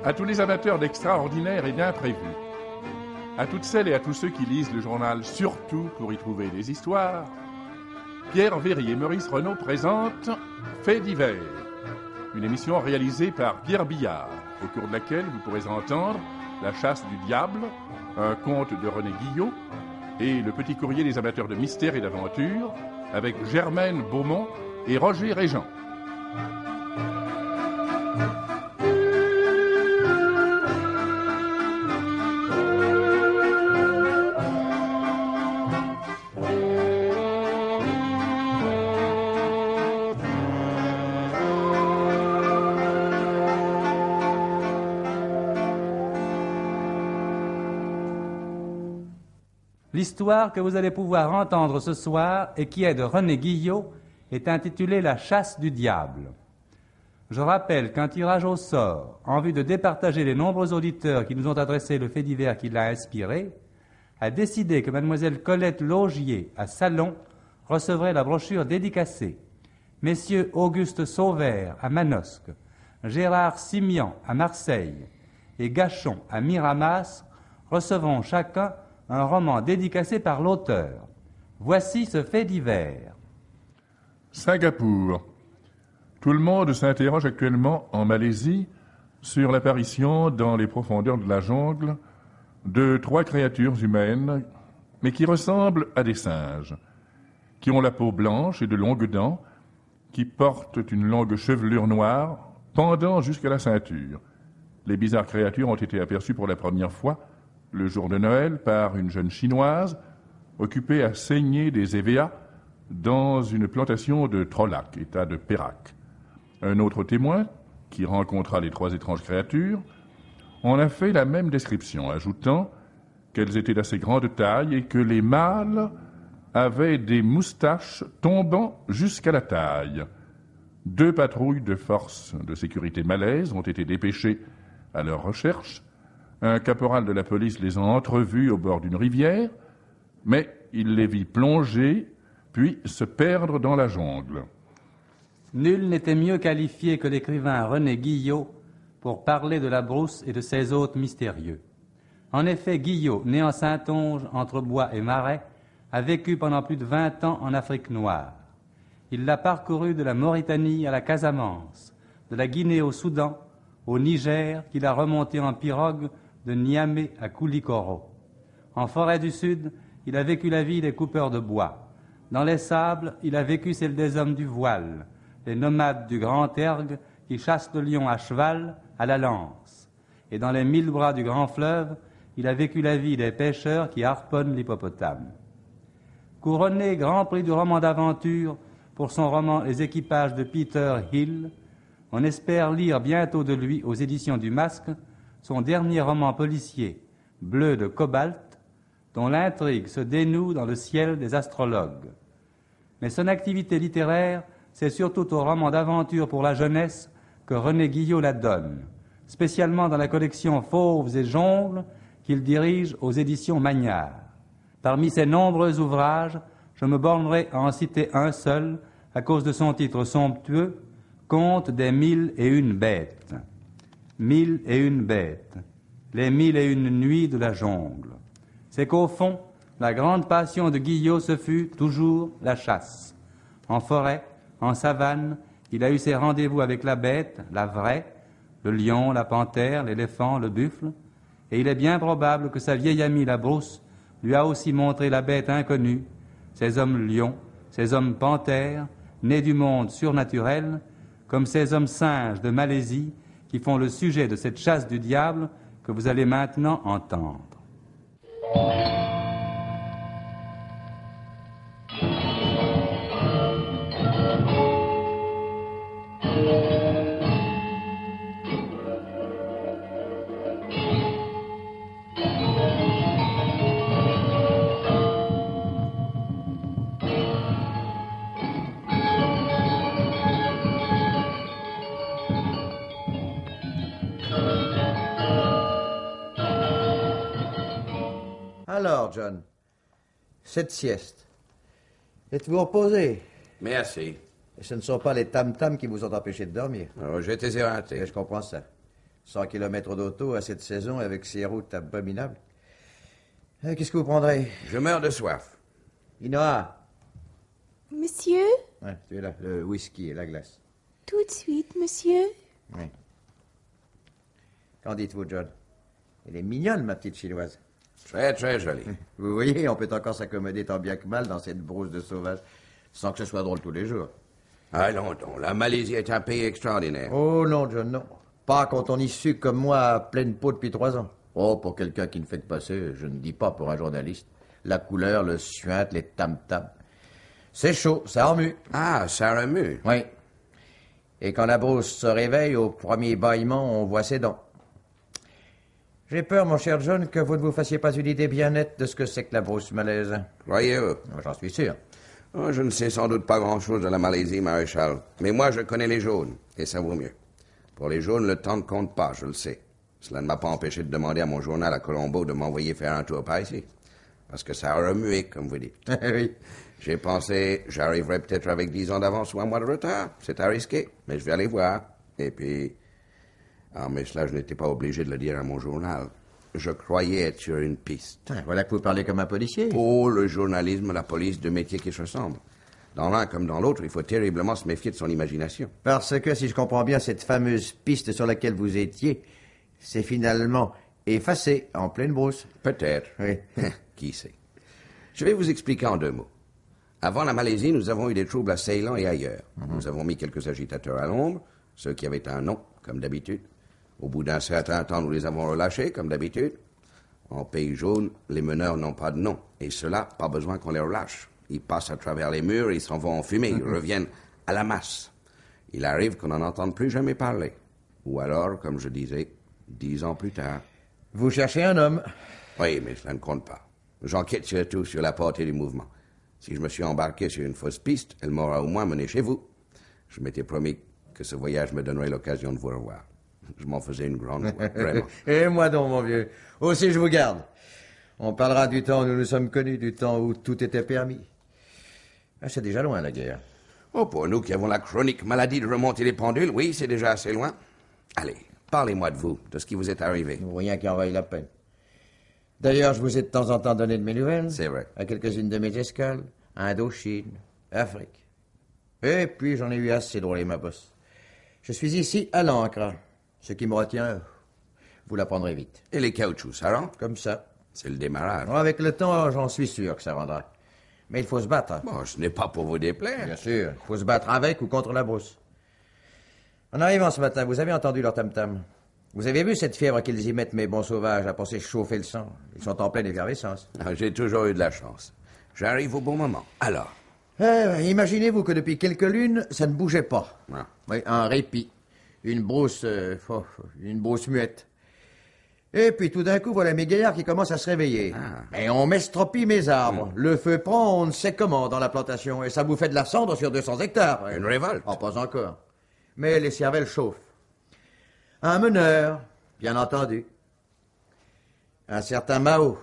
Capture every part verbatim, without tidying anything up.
À tous les amateurs d'extraordinaire et d'imprévu, à toutes celles et à tous ceux qui lisent le journal surtout pour y trouver des histoires, Pierre Véry et Maurice Renaud présentent Faits divers, une émission réalisée par Pierre Billard, au cours de laquelle vous pourrez entendre La chasse du diable, un conte de René Guillot, et Le petit courrier des amateurs de mystère et d'aventure, avec Germaine Beaumont et Roger Régent. L'histoire que vous allez pouvoir entendre ce soir et qui est de René Guillot est intitulée La chasse du diable. Je rappelle qu'un tirage au sort, en vue de départager les nombreux auditeurs qui nous ont adressé le fait divers qui l'a inspiré, a décidé que mademoiselle Colette Laugier, à Salon, recevrait la brochure dédicacée. Messieurs Auguste Sauvert, à Manosque, Gérard Simian, à Marseille, et Gachon, à Miramas, recevront chacun un roman dédicacé par l'auteur. Voici ce fait divers. Singapour. Tout le monde s'interroge actuellement en Malaisie sur l'apparition dans les profondeurs de la jungle de trois créatures humaines, mais qui ressemblent à des singes, qui ont la peau blanche et de longues dents, qui portent une longue chevelure noire pendant jusqu'à la ceinture. Les bizarres créatures ont été aperçues pour la première fois le jour de Noël par une jeune chinoise occupée à saigner des évéas dans une plantation de Trolac, état de Perak. Un autre témoin, qui rencontra les trois étranges créatures, en a fait la même description, ajoutant qu'elles étaient d'assez grande taille et que les mâles avaient des moustaches tombant jusqu'à la taille. Deux patrouilles de forces de sécurité malaises ont été dépêchées à leur recherche. Un caporal de la police les a entrevus au bord d'une rivière, mais il les vit plonger, puis se perdre dans la jungle. Nul n'était mieux qualifié que l'écrivain René Guillot pour parler de la brousse et de ses hôtes mystérieux. En effet, Guillot, né en Saintonge, entre bois et marais, a vécu pendant plus de vingt ans en Afrique noire. Il l'a parcouru de la Mauritanie à la Casamance, de la Guinée au Soudan, au Niger, qu'il a remonté en pirogue de Niamey à Koulikoro. En forêt du Sud, il a vécu la vie des coupeurs de bois. Dans les sables, il a vécu celle des hommes du voile, les nomades du Grand Ergue qui chassent le lion à cheval, à la lance. Et dans les mille bras du grand fleuve, il a vécu la vie des pêcheurs qui harponnent l'hippopotame. Couronné grand prix du roman d'aventure pour son roman Les équipages de Peter Hill, on espère lire bientôt de lui aux éditions du Masque son dernier roman policier, Bleu de cobalt, dont l'intrigue se dénoue dans le ciel des astrologues. Mais son activité littéraire, c'est surtout au roman d'aventure pour la jeunesse que René Guillot la donne, spécialement dans la collection Fauves et Jongles qu'il dirige aux éditions Magnard. Parmi ses nombreux ouvrages, je me bornerai à en citer un seul, à cause de son titre somptueux, Conte des mille et une bêtes. Mille et une bêtes, les mille et une nuits de la jungle. C'est qu'au fond, la grande passion de Guillot, ce fut toujours la chasse. En forêt, en savane, il a eu ses rendez-vous avec la bête, la vraie, le lion, la panthère, l'éléphant, le buffle, et il est bien probable que sa vieille amie la brousse lui a aussi montré la bête inconnue, ces hommes lions, ces hommes panthères, nés du monde surnaturel, comme ces hommes singes de Malaisie qui font le sujet de cette chasse du diable que vous allez maintenant entendre. Alors, John, cette sieste, êtes-vous reposé? Merci. Et ce ne sont pas les tam-tams qui vous ont empêché de dormir? Oh, j'étais éreinté. Et je comprends ça. cent kilomètres d'auto à cette saison avec ces routes abominables. Euh, Qu'est-ce que vous prendrez? Je meurs de soif. Inoa. Monsieur? Ouais, tu es là. Le whisky et la glace. Tout de suite, monsieur. Oui. Qu'en dites-vous, John? Elle est mignonne, ma petite chinoise. Très, très joli. Vous voyez, on peut encore s'accommoder tant bien que mal dans cette brousse de sauvage, sans que ce soit drôle tous les jours. Allons donc, la Malaisie est un pays extraordinaire. Oh non, John, non. Pas quand on y suit comme moi à pleine peau depuis trois ans. Oh, pour quelqu'un qui ne fait que passer, je ne dis pas pour un journaliste. La couleur, le suinte, les tam-tams. C'est chaud, ça remue. Ah, ça remue. Oui. Et quand la brousse se réveille, au premier bâillement, on voit ses dents. J'ai peur, mon cher John, que vous ne vous fassiez pas une idée bien nette de ce que c'est que la brousse malaise. Croyez-vous? J'en suis sûr. Oh, je ne sais sans doute pas grand-chose de la Malaisie, maréchal. Mais moi, je connais les jaunes, et ça vaut mieux. Pour les jaunes, le temps ne compte pas, je le sais. Cela ne m'a pas empêché de demander à mon journal à Colombo de m'envoyer faire un tour par ici. Parce que ça a remué, comme vous dites. Oui. J'ai pensé, j'arriverai peut-être avec dix ans d'avance ou un mois de retard. C'est à risquer, mais je vais aller voir. Et puis... Ah, mais cela, je n'étais pas obligé de le dire à mon journal. Je croyais être sur une piste. Ah, voilà que vous parlez comme un policier. Oh, le journalisme, la police, deux métiers qui se ressemblent. Dans l'un comme dans l'autre, il faut terriblement se méfier de son imagination. Parce que, si je comprends bien, cette fameuse piste sur laquelle vous étiez, c'est finalement effacé en pleine brousse. Peut-être. Oui. Qui sait. Je vais vous expliquer en deux mots. Avant la Malaisie, nous avons eu des troubles à Ceylan et ailleurs. Mm-hmm. Nous avons mis quelques agitateurs à l'ombre, ceux qui avaient un nom, comme d'habitude. Au bout d'un certain temps, nous les avons relâchés, comme d'habitude. En pays jaune, les meneurs n'ont pas de nom. Et cela, pas besoin qu'on les relâche. Ils passent à travers les murs, ils s'en vont en fumée, ils reviennent à la masse. Il arrive qu'on n'en entende plus jamais parler. Ou alors, comme je disais, dix ans plus tard. Vous cherchez un homme. Oui, mais cela ne compte pas. J'enquête surtout sur la portée du mouvement. Si je me suis embarqué sur une fausse piste, elle m'aura au moins mené chez vous. Je m'étais promis que ce voyage me donnerait l'occasion de vous revoir. Je m'en faisais une grande joie, vraiment. Et moi donc, mon vieux. Aussi, je vous garde. On parlera du temps où nous nous sommes connus, du temps où tout était permis. Ah, c'est déjà loin, la guerre. Oh, pour nous qui avons la chronique maladie de remonter les pendules, oui, c'est déjà assez loin. Allez, parlez-moi de vous, de ce qui vous est arrivé. Rien qui en vaille la peine. D'ailleurs, je vous ai de temps en temps donné de mes nouvelles. C'est vrai. À quelques-unes de mes escales. Indochine, Afrique. Et puis, j'en ai eu assez de rouler ma bosse. Je suis ici à l'ancre. Ce qui me retient, vous l'apprendrez vite. Et les caoutchoucs, ça rend? Comme ça. C'est le démarrage. Avec le temps, j'en suis sûr que ça rendra. Mais il faut se battre. Bon, ce n'est pas pour vous déplaire. Bien sûr. Il faut se battre avec ou contre la brousse. En arrivant ce matin, vous avez entendu leur tam-tam. Vous avez vu cette fièvre qu'ils y mettent, mes bons sauvages, à penser chauffer le sang. Ils sont en pleine effervescence. Ah, j'ai toujours eu de la chance. J'arrive au bon moment. Alors? Eh, imaginez-vous que depuis quelques lunes, ça ne bougeait pas. Ah. Oui, un répit. Une brousse... Euh, oh, une brousse muette. Et puis tout d'un coup, voilà mes gaillards qui commencent à se réveiller. Ah. Et on m'estropie mes arbres. Mm. Le feu prend, on ne sait comment, dans la plantation. Et ça vous fait de la cendre sur deux cents hectares. Une révolte? Oh, pas encore. Mais les cervelles chauffent. Un meneur, bien entendu. Un certain Mao.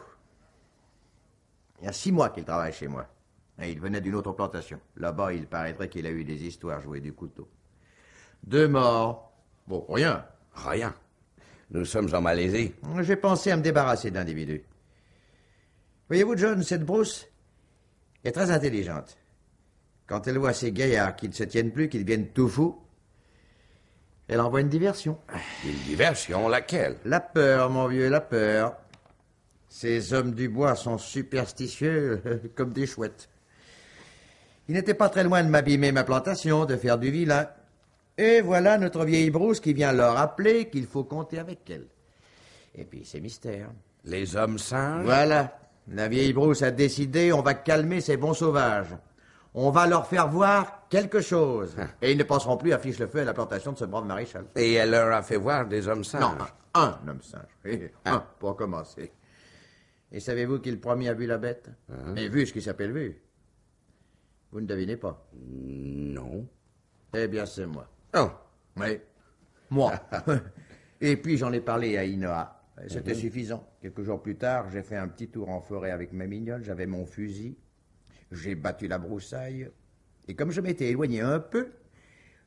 Il y a six mois qu'il travaille chez moi. Et il venait d'une autre plantation. Là-bas, il paraîtrait qu'il a eu des histoires jouées du couteau. Deux morts. Bon, rien. Rien. Nous sommes en Malaisie. J'ai pensé à me débarrasser d'individus. Voyez-vous, John, cette brousse est très intelligente. Quand elle voit ces gaillards qui ne se tiennent plus, qui deviennent tout fous, elle envoie une diversion. Une diversion, laquelle? La peur, mon vieux, la peur. Ces hommes du bois sont superstitieux comme des chouettes. Il n'était pas très loin de m'abîmer ma plantation, de faire du vilain. Et voilà notre vieille brousse qui vient leur rappeler qu'il faut compter avec elle. Et puis c'est mystère. Les hommes singes? Voilà. La vieille brousse a décidé, on va calmer ces bons sauvages. On va leur faire voir quelque chose. Et ils ne penseront plus à fiche le feu à la plantation de ce brave maréchal. Et elle leur a fait voir des hommes singes? Non, un, un homme singe. Et un, pour commencer. Et savez-vous qui le premier a vu la bête? Hein? Et vu ce qui s'appelle vu. Vous ne devinez pas? Non. Eh bien, c'est moi. Oh. Oui. Moi. Et puis, j'en ai parlé à Inoa. C'était Mm-hmm. suffisant. Quelques jours plus tard, j'ai fait un petit tour en forêt avec ma mignonne. J'avais mon fusil. J'ai battu la broussaille. Et comme je m'étais éloigné un peu,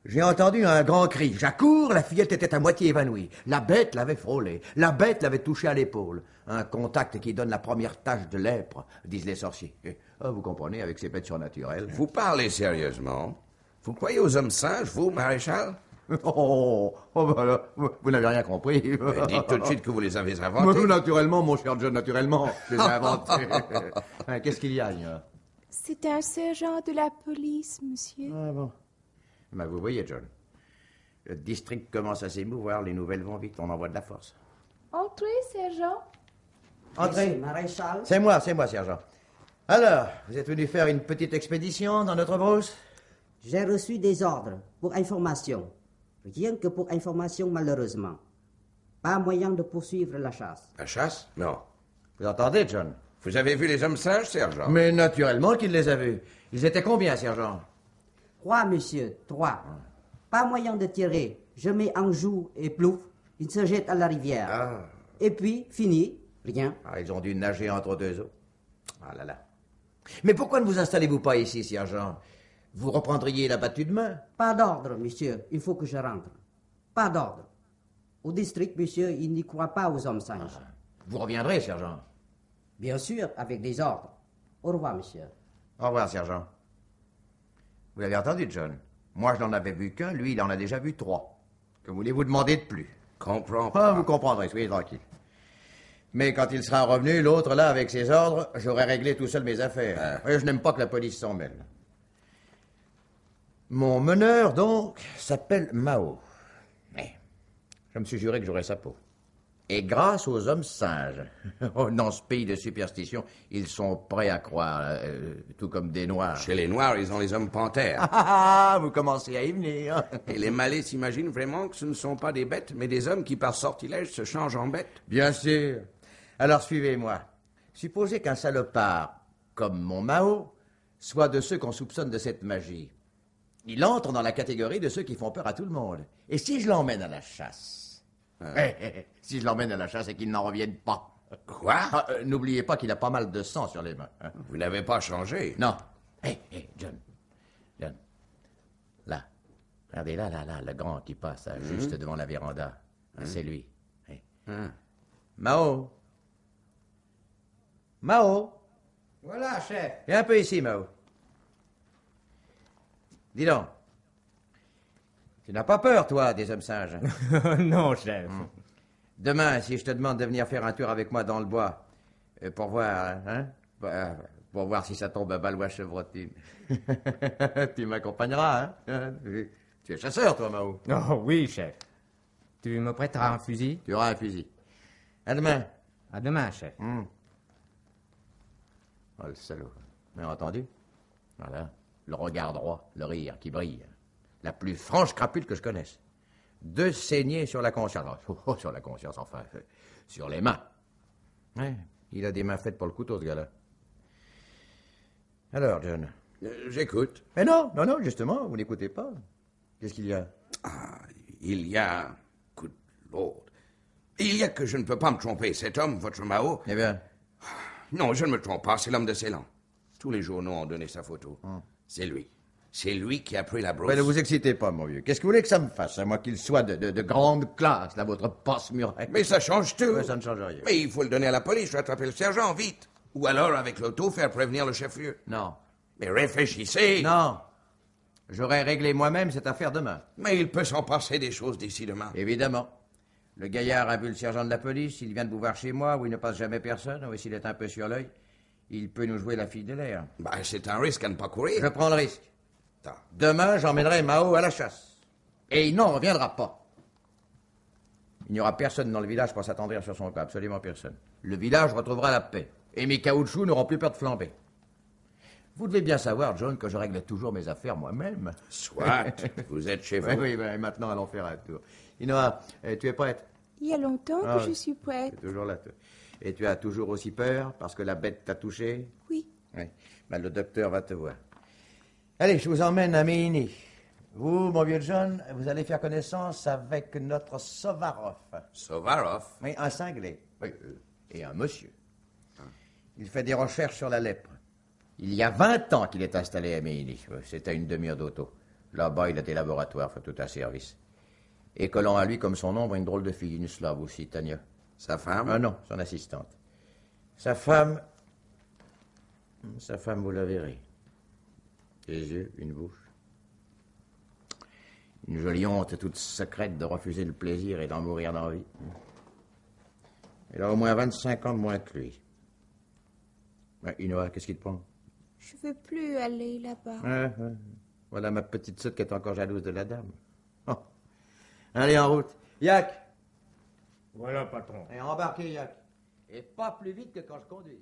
J'ai entendu un grand cri. J'accours, la fillette était à moitié évanouie. La bête l'avait frôlée. La bête l'avait touchée à l'épaule. Un contact qui donne la première tache de lèpre, disent les sorciers. Et, ah, vous comprenez, avec ces bêtes surnaturelles. Vous parlez sérieusement? Vous croyez aux hommes singes, vous, maréchal? Oh, oh bah là, vous, vous n'avez rien compris. Mais dites tout de suite que vous les avez inventés. Naturellement, mon cher John, naturellement. Je les ai inventés. Hein, qu'est-ce qu'il y a, Igna? C'est un sergent de la police, monsieur. Ah bon. Ben, vous voyez, John, le district commence à s'émouvoir, les nouvelles vont vite, on envoie de la force. Entrez, sergent. Entrez. Monsieur Maréchal. C'est moi, c'est moi, sergent. Alors, vous êtes venu faire une petite expédition dans notre brousse? J'ai reçu des ordres pour information. Rien que pour information, malheureusement. Pas moyen de poursuivre la chasse. La chasse? Non. Vous entendez, John? Vous avez vu les hommes singes, sergent? Mais naturellement qu'il les a vus. Ils étaient combien, sergent? Trois, monsieur, trois. Pas moyen de tirer. Je mets en joue et plouf, ils se jettent à la rivière. Ah. Et puis, fini, rien. Ah, ils ont dû nager entre deux eaux. Ah là là. Mais pourquoi ne vous installez-vous pas ici, sergent? Vous reprendriez la battue de main? Pas d'ordre, monsieur, il faut que je rentre. Pas d'ordre. Au district, monsieur, il n'y croit pas aux hommes singes. Vous reviendrez, sergent. Bien sûr, avec des ordres. Au revoir, monsieur. Au revoir, sergent. Vous l'avez entendu, John? Moi, je n'en avais vu qu'un, lui, il en a déjà vu trois. Que voulez-vous demander de plus? Comprends Ah, pas. vous comprendrez, soyez tranquille. Mais quand il sera revenu, l'autre, là, avec ses ordres, j'aurai réglé tout seul mes affaires. Et je n'aime pas que la police s'en mêle. Mon meneur, donc, s'appelle Mao. Mais je me suis juré que j'aurais sa peau. Et grâce aux hommes singes. Oh, dans ce pays de superstition, ils sont prêts à croire, euh, tout comme des noirs. Chez les Noirs, ils ont les hommes panthères. Ah, ah, ah, vous commencez à y venir. Et les Malais s'imaginent vraiment que ce ne sont pas des bêtes, mais des hommes qui, par sortilège, se changent en bêtes. Bien sûr. Alors suivez-moi. Supposez qu'un salopard, comme mon Mao, soit de ceux qu'on soupçonne de cette magie. Il entre dans la catégorie de ceux qui font peur à tout le monde. Et si je l'emmène à la chasse? Ah. Eh, eh, eh, si je l'emmène à la chasse et qu'il n'en revienne pas. Quoi? Ah, euh, n'oubliez pas qu'il a pas mal de sang sur les mains. hein. Vous n'avez pas changé. Non. Hé, hé, John. John. Là. Regardez là, là, là, le grand qui passe, là, juste devant la véranda. Ah, c'est lui. Hé. Hein. Mao. Mao. Voilà, chef. Viens un peu ici, Mao. Dis donc. Tu n'as pas peur, toi, des hommes singes? Non, chef. Demain, si je te demande de venir faire un tour avec moi dans le bois, euh, pour voir, hein? Bah, pour voir si ça tombe à Balois chevrotine. Tu m'accompagneras, hein? Tu es chasseur, toi, Mao. Oh oui, chef. Tu me prêteras un fusil? Tu auras un fusil. À demain. À demain, chef. Hum. Oh, le salaud. Bien entendu? Voilà. Le regard droit, le rire qui brille. La plus franche crapule que je connaisse. Deux saignées sur la conscience. Oh, oh, sur la conscience, enfin. euh, Sur les mains. Ouais, il a des mains faites pour le couteau, ce gars-là. Alors, John? Euh, J'écoute. Mais non, non, non, justement, vous n'écoutez pas. Qu'est-ce qu'il y a? Ah, il y a... Coup de l'autre. Il y a que je ne peux pas me tromper. Cet homme, votre Mao... Eh bien, Non, je ne me trompe pas, c'est l'homme de Ceylan. Tous les journaux ont donné sa photo. C'est lui. C'est lui qui a pris la brosse. ouais, ne vous excitez pas, mon vieux. Qu'est-ce que vous voulez que ça me fasse, à moi qu'il soit de, de, de grande classe, là, votre passe-muraille? Mais ça change tout. Ouais, ça ne change rien. Mais il faut le donner à la police, rattraper le sergent, vite. Ou alors, avec l'auto, faire prévenir le chef-lieu. Non. Mais réfléchissez. Non. J'aurais réglé moi-même cette affaire demain. Mais il peut s'en passer des choses d'ici demain. Évidemment. Le gaillard a vu le sergent de la police, il vient de vous voir chez moi, où il ne passe jamais personne, ou s'il est un peu sur l'œil, il peut nous jouer la fille de l'air. Bah, c'est un risque à ne pas courir. Je prends le risque. Attends. Demain, j'emmènerai Mao à la chasse. Et il n'en reviendra pas. Il n'y aura personne dans le village pour s'attendrir sur son cas, absolument personne. Le village retrouvera la paix. Et mes caoutchoucs n'auront plus peur de flamber. Vous devez bien savoir, John, que je règle toujours mes affaires moi-même. Soit, vous êtes chez vous. Oui, oui, ben, maintenant, allons faire un tour. Inoa, eh, tu es prête? Il y a longtemps Ah, que je suis prête. Tu es toujours là, toi. Et tu as toujours aussi peur parce que la bête t'a touché? Oui. Oui. Ben, le docteur va te voir. Allez, je vous emmène à Méhini. Vous, mon vieux John, vous allez faire connaissance avec notre Sovarov. Sovarov. Oui, un cinglé. Oui, euh, et un monsieur. Il fait des recherches sur la lèpre. Il y a vingt ans qu'il est installé à Méhini. Euh, C'est à une demi-heure d'auto. Là-bas, il a des laboratoires, fait tout un service. Et collant à lui, comme son ombre, une drôle de fille, une slave aussi, Tania. Sa femme? Ah non, son assistante. Sa femme... Sa femme, vous la verrez. Des yeux, une bouche. Une jolie honte toute secrète de refuser le plaisir et d'en mourir d'envie. Elle a au moins vingt-cinq ans de moins que lui. Ouais, Inoa, qu'est-ce qui te prend? Je veux plus aller là-bas. Ouais, ouais. Voilà ma petite sotte qui est encore jalouse de la dame. Oh. Allez, en route. Yak! Voilà, patron. Et embarquez, Yak. Et pas plus vite que quand je conduis.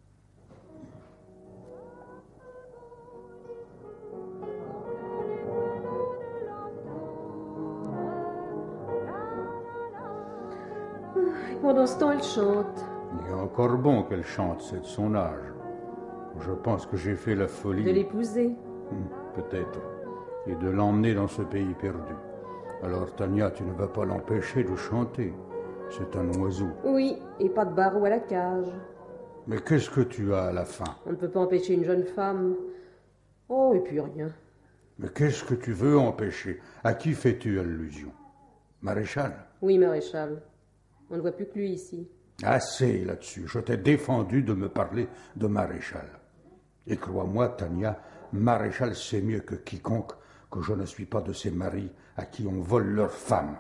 Et pendant ce temps, elle chante. Il est encore bon qu'elle chante, c'est de son âge. Je pense que j'ai fait la folie... De l'épouser. Hum, peut-être. Et de l'emmener dans ce pays perdu. Alors, Tania, tu ne vas pas l'empêcher de chanter. C'est un oiseau. Oui, et pas de barreau à la cage. Mais qu'est-ce que tu as à la fin? On ne peut pas empêcher une jeune femme. Oh, et puis rien. Mais qu'est-ce que tu veux empêcher? À qui fais-tu allusion? Maréchal? Oui, maréchal. On ne voit plus que lui ici. Assez là-dessus. Je t'ai défendu de me parler de maréchal. Et crois-moi, Tania, maréchal sait mieux que quiconque que je ne suis pas de ces maris à qui on vole leurs femmes.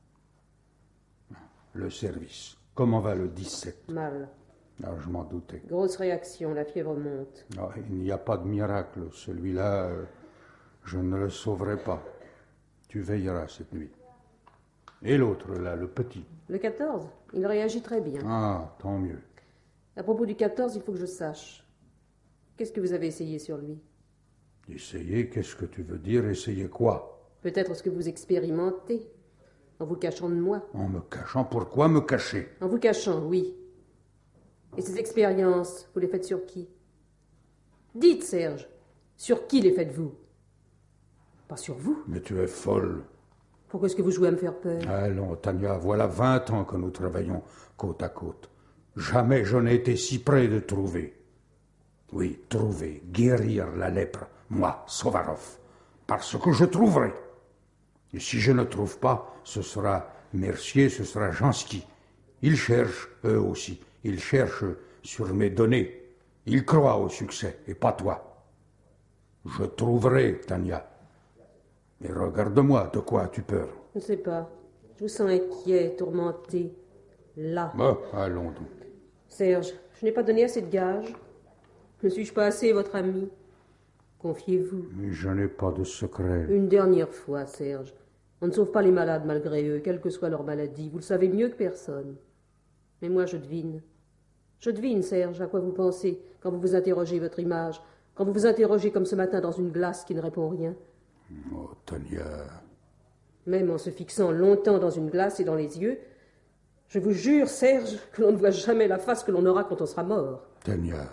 Le service. Comment va le dix-sept? Mal. Ah, je m'en doutais. Grosse réaction, la fièvre monte. Ah, il n'y a pas de miracle. Celui-là, euh, je ne le sauverai pas. Tu veilleras cette nuit. Et l'autre, là, le petit? Le quatorze, il réagit très bien. Ah, tant mieux. À propos du quatorze, il faut que je sache. Qu'est-ce que vous avez essayé sur lui? Essayer, qu'est-ce que tu veux dire? Essayer quoi? Peut-être ce que vous expérimentez, en vous cachant de moi. En me cachant? Pourquoi me cacher? En vous cachant, oui. Et ces expériences, vous les faites sur qui? Dites, Serge, sur qui les faites-vous? Pas sur vous. Mais tu es folle. Pourquoi est-ce que vous jouez à me faire peur? Allons, Tania, voilà vingt ans que nous travaillons côte à côte. Jamais je n'ai été si près de trouver. Oui, trouver, guérir la lèpre, moi, Sovarov, parce que je trouverai. Et si je ne trouve pas, ce sera Mercier, ce sera Jansky. Ils cherchent, eux aussi, ils cherchent sur mes données. Ils croient au succès, et pas toi. Je trouverai, Tania. Et regarde-moi, de quoi as-tu peur? Je ne sais pas. Je vous sens inquiet, tourmenté. Là. Bon, allons donc. Serge, je n'ai pas donné assez de gages. Ne suis-je pas assez votre ami? Confiez-vous. Mais je n'ai pas de secret. Une dernière fois, Serge. On ne sauve pas les malades malgré eux, quelle que soit leur maladie. Vous le savez mieux que personne. Mais moi, je devine. Je devine, Serge, à quoi vous pensez quand vous vous interrogez votre image, quand vous vous interrogez comme ce matin dans une glace qui ne répond rien. Oh, Tania. Même en se fixant longtemps dans une glace et dans les yeux, je vous jure, Serge, que l'on ne voit jamais la face que l'on aura quand on sera mort. Tania.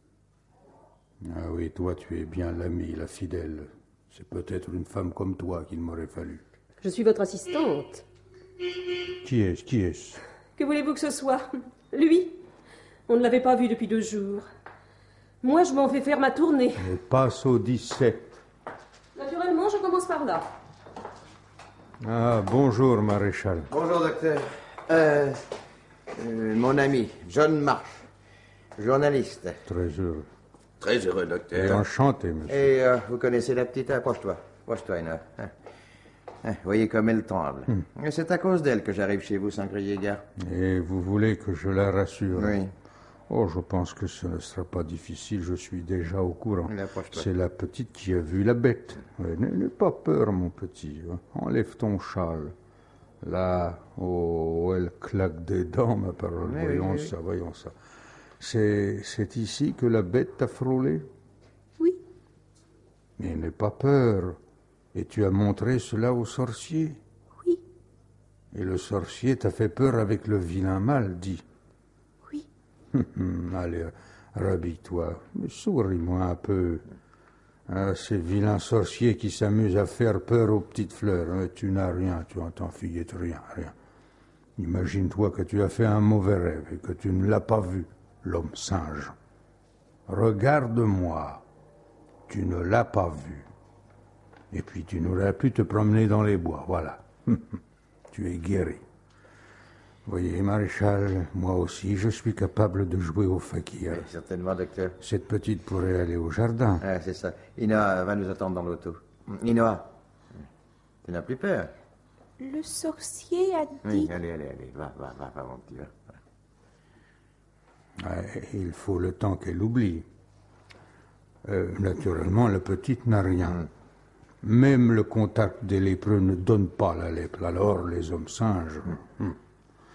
Ah oui, toi, tu es bien l'amie, la fidèle. C'est peut-être une femme comme toi qu'il m'aurait fallu. Je suis votre assistante. Qui est-ce? Qui est-ce? Que voulez-vous que ce soit? Lui? On ne l'avait pas vu depuis deux jours. Moi, je m'en fais faire ma tournée. Et passe au dix-sept. Naturellement, je commence par là. Ah, bonjour, maréchal. Bonjour, docteur. Euh, euh, mon ami, John Marsh, journaliste. Très heureux. Très heureux, Et docteur. enchanté, monsieur. Et euh, vous connaissez la petite? Approche-toi. Approche-toi, Ina. Hein. Hein, voyez comme elle tremble. Hmm. Et c'est à cause d'elle que j'arrive chez vous sans crier gare. Et vous voulez que je la rassure? Oui. Oh, je pense que ce ne sera pas difficile, je suis déjà au courant. Mais approche-toi. C'est la petite qui a vu la bête. Ouais, n'aie n'aie pas peur, mon petit. Enlève ton châle. Là, oh, elle claque des dents, ma parole. Oui, voyons oui, oui. ça, voyons ça. C'est, c'est ici que la bête t'a frôlé? Oui. Mais n'aie pas peur. Et tu as montré cela au sorcier? Oui. Et le sorcier t'a fait peur avec le vilain mal, dit. Oui. Allez, rhabille-toi. Souris-moi un peu. Ah, ces vilains sorciers qui s'amusent à faire peur aux petites fleurs. Hein, tu n'as rien, tu entends, fillette, rien, rien. Imagine-toi que tu as fait un mauvais rêve et que tu ne l'as pas vu, l'homme singe. Regarde-moi. Tu ne l'as pas vu. Et puis tu n'auras plus te promener dans les bois, voilà. Tu es guéri. Voyez, maréchal, moi aussi, je suis capable de jouer au fakir. Oui, certainement, docteur. Cette petite pourrait aller au jardin. Ah, c'est ça. Inoa va nous attendre dans l'auto. Inoa, tu n'as plus peur? Le sorcier a dit... Oui, allez, allez, allez, va, va, va, va, mon petit, va. Ouais, il faut le temps qu'elle oublie. Euh, naturellement, la petite n'a rien. Mm. Même le contact des lépreux ne donne pas la lèpre. Alors, les hommes singes... Mm. Mm.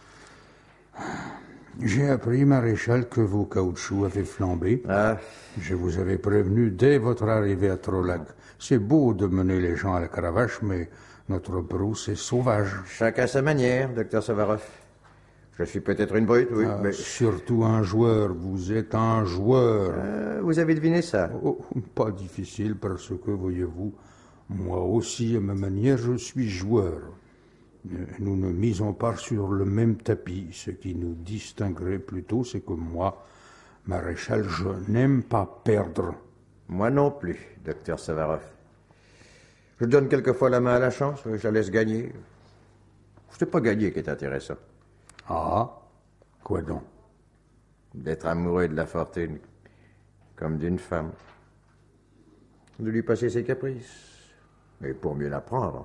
J'ai appris, maréchal, que vos caoutchoucs avaient flambé. Ah. Je vous avais prévenu dès votre arrivée à Trolac. C'est beau de mener les gens à la cravache, mais notre brousse est sauvage. Chacun sa manière, docteur Savarov. Je suis peut-être une brute, oui, ah, mais... Surtout un joueur, vous êtes un joueur. Euh, vous avez deviné ça? Oh, pas difficile, parce que, voyez-vous, moi aussi, à ma manière, je suis joueur. Nous ne misons pas sur le même tapis. Ce qui nous distinguerait plutôt, c'est que moi, maréchal, je n'aime pas perdre. Moi non plus, docteur Savarov. Je donne quelquefois la main à la chance, je la laisse gagner. Ce n'est pas gagner qui est intéressant. Ah, quoi donc? D'être amoureux de la fortune, comme d'une femme. De lui passer ses caprices, mais pour mieux la prendre.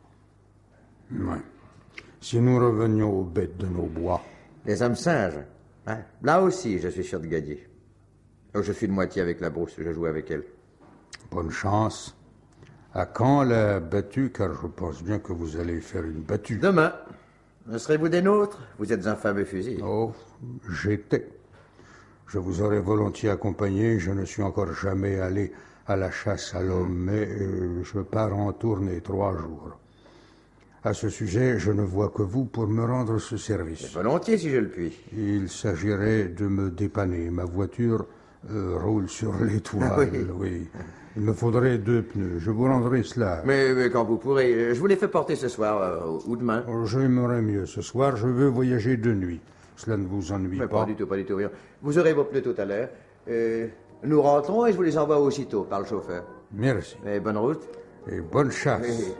Oui. Si nous revenions aux bêtes de nos bois. Les âmes singes, hein? Là aussi, je suis sûr de gagner. Oh, je suis de moitié avec la brousse, je joue avec elle. Bonne chance. À quand la battue, car je pense bien que vous allez faire une battue. Demain. Serez-vous des nôtres? Vous êtes un fameux fusil. Oh, j'étais. Je vous aurais volontiers accompagné, je ne suis encore jamais allé à la chasse à l'homme, mais euh, je pars en tournée trois jours. À ce sujet, je ne vois que vous pour me rendre ce service. Volontiers, si je le puis. Il s'agirait de me dépanner. Ma voiture euh, roule sur l'étoile. Ah oui. oui. Il me faudrait deux pneus. Je vous rendrai cela. Mais, mais quand vous pourrez. Je vous les fais porter ce soir euh, ou demain. Oh, j'aimerais mieux. Ce soir, je veux voyager de nuit. Cela ne vous ennuie mais pas? Pas du tout, pas du tout. Rien. Vous aurez vos pneus tout à l'heure. Euh, nous rentrons et je vous les envoie aussitôt par le chauffeur. Merci. Et bonne route. Et bonne chasse. Et...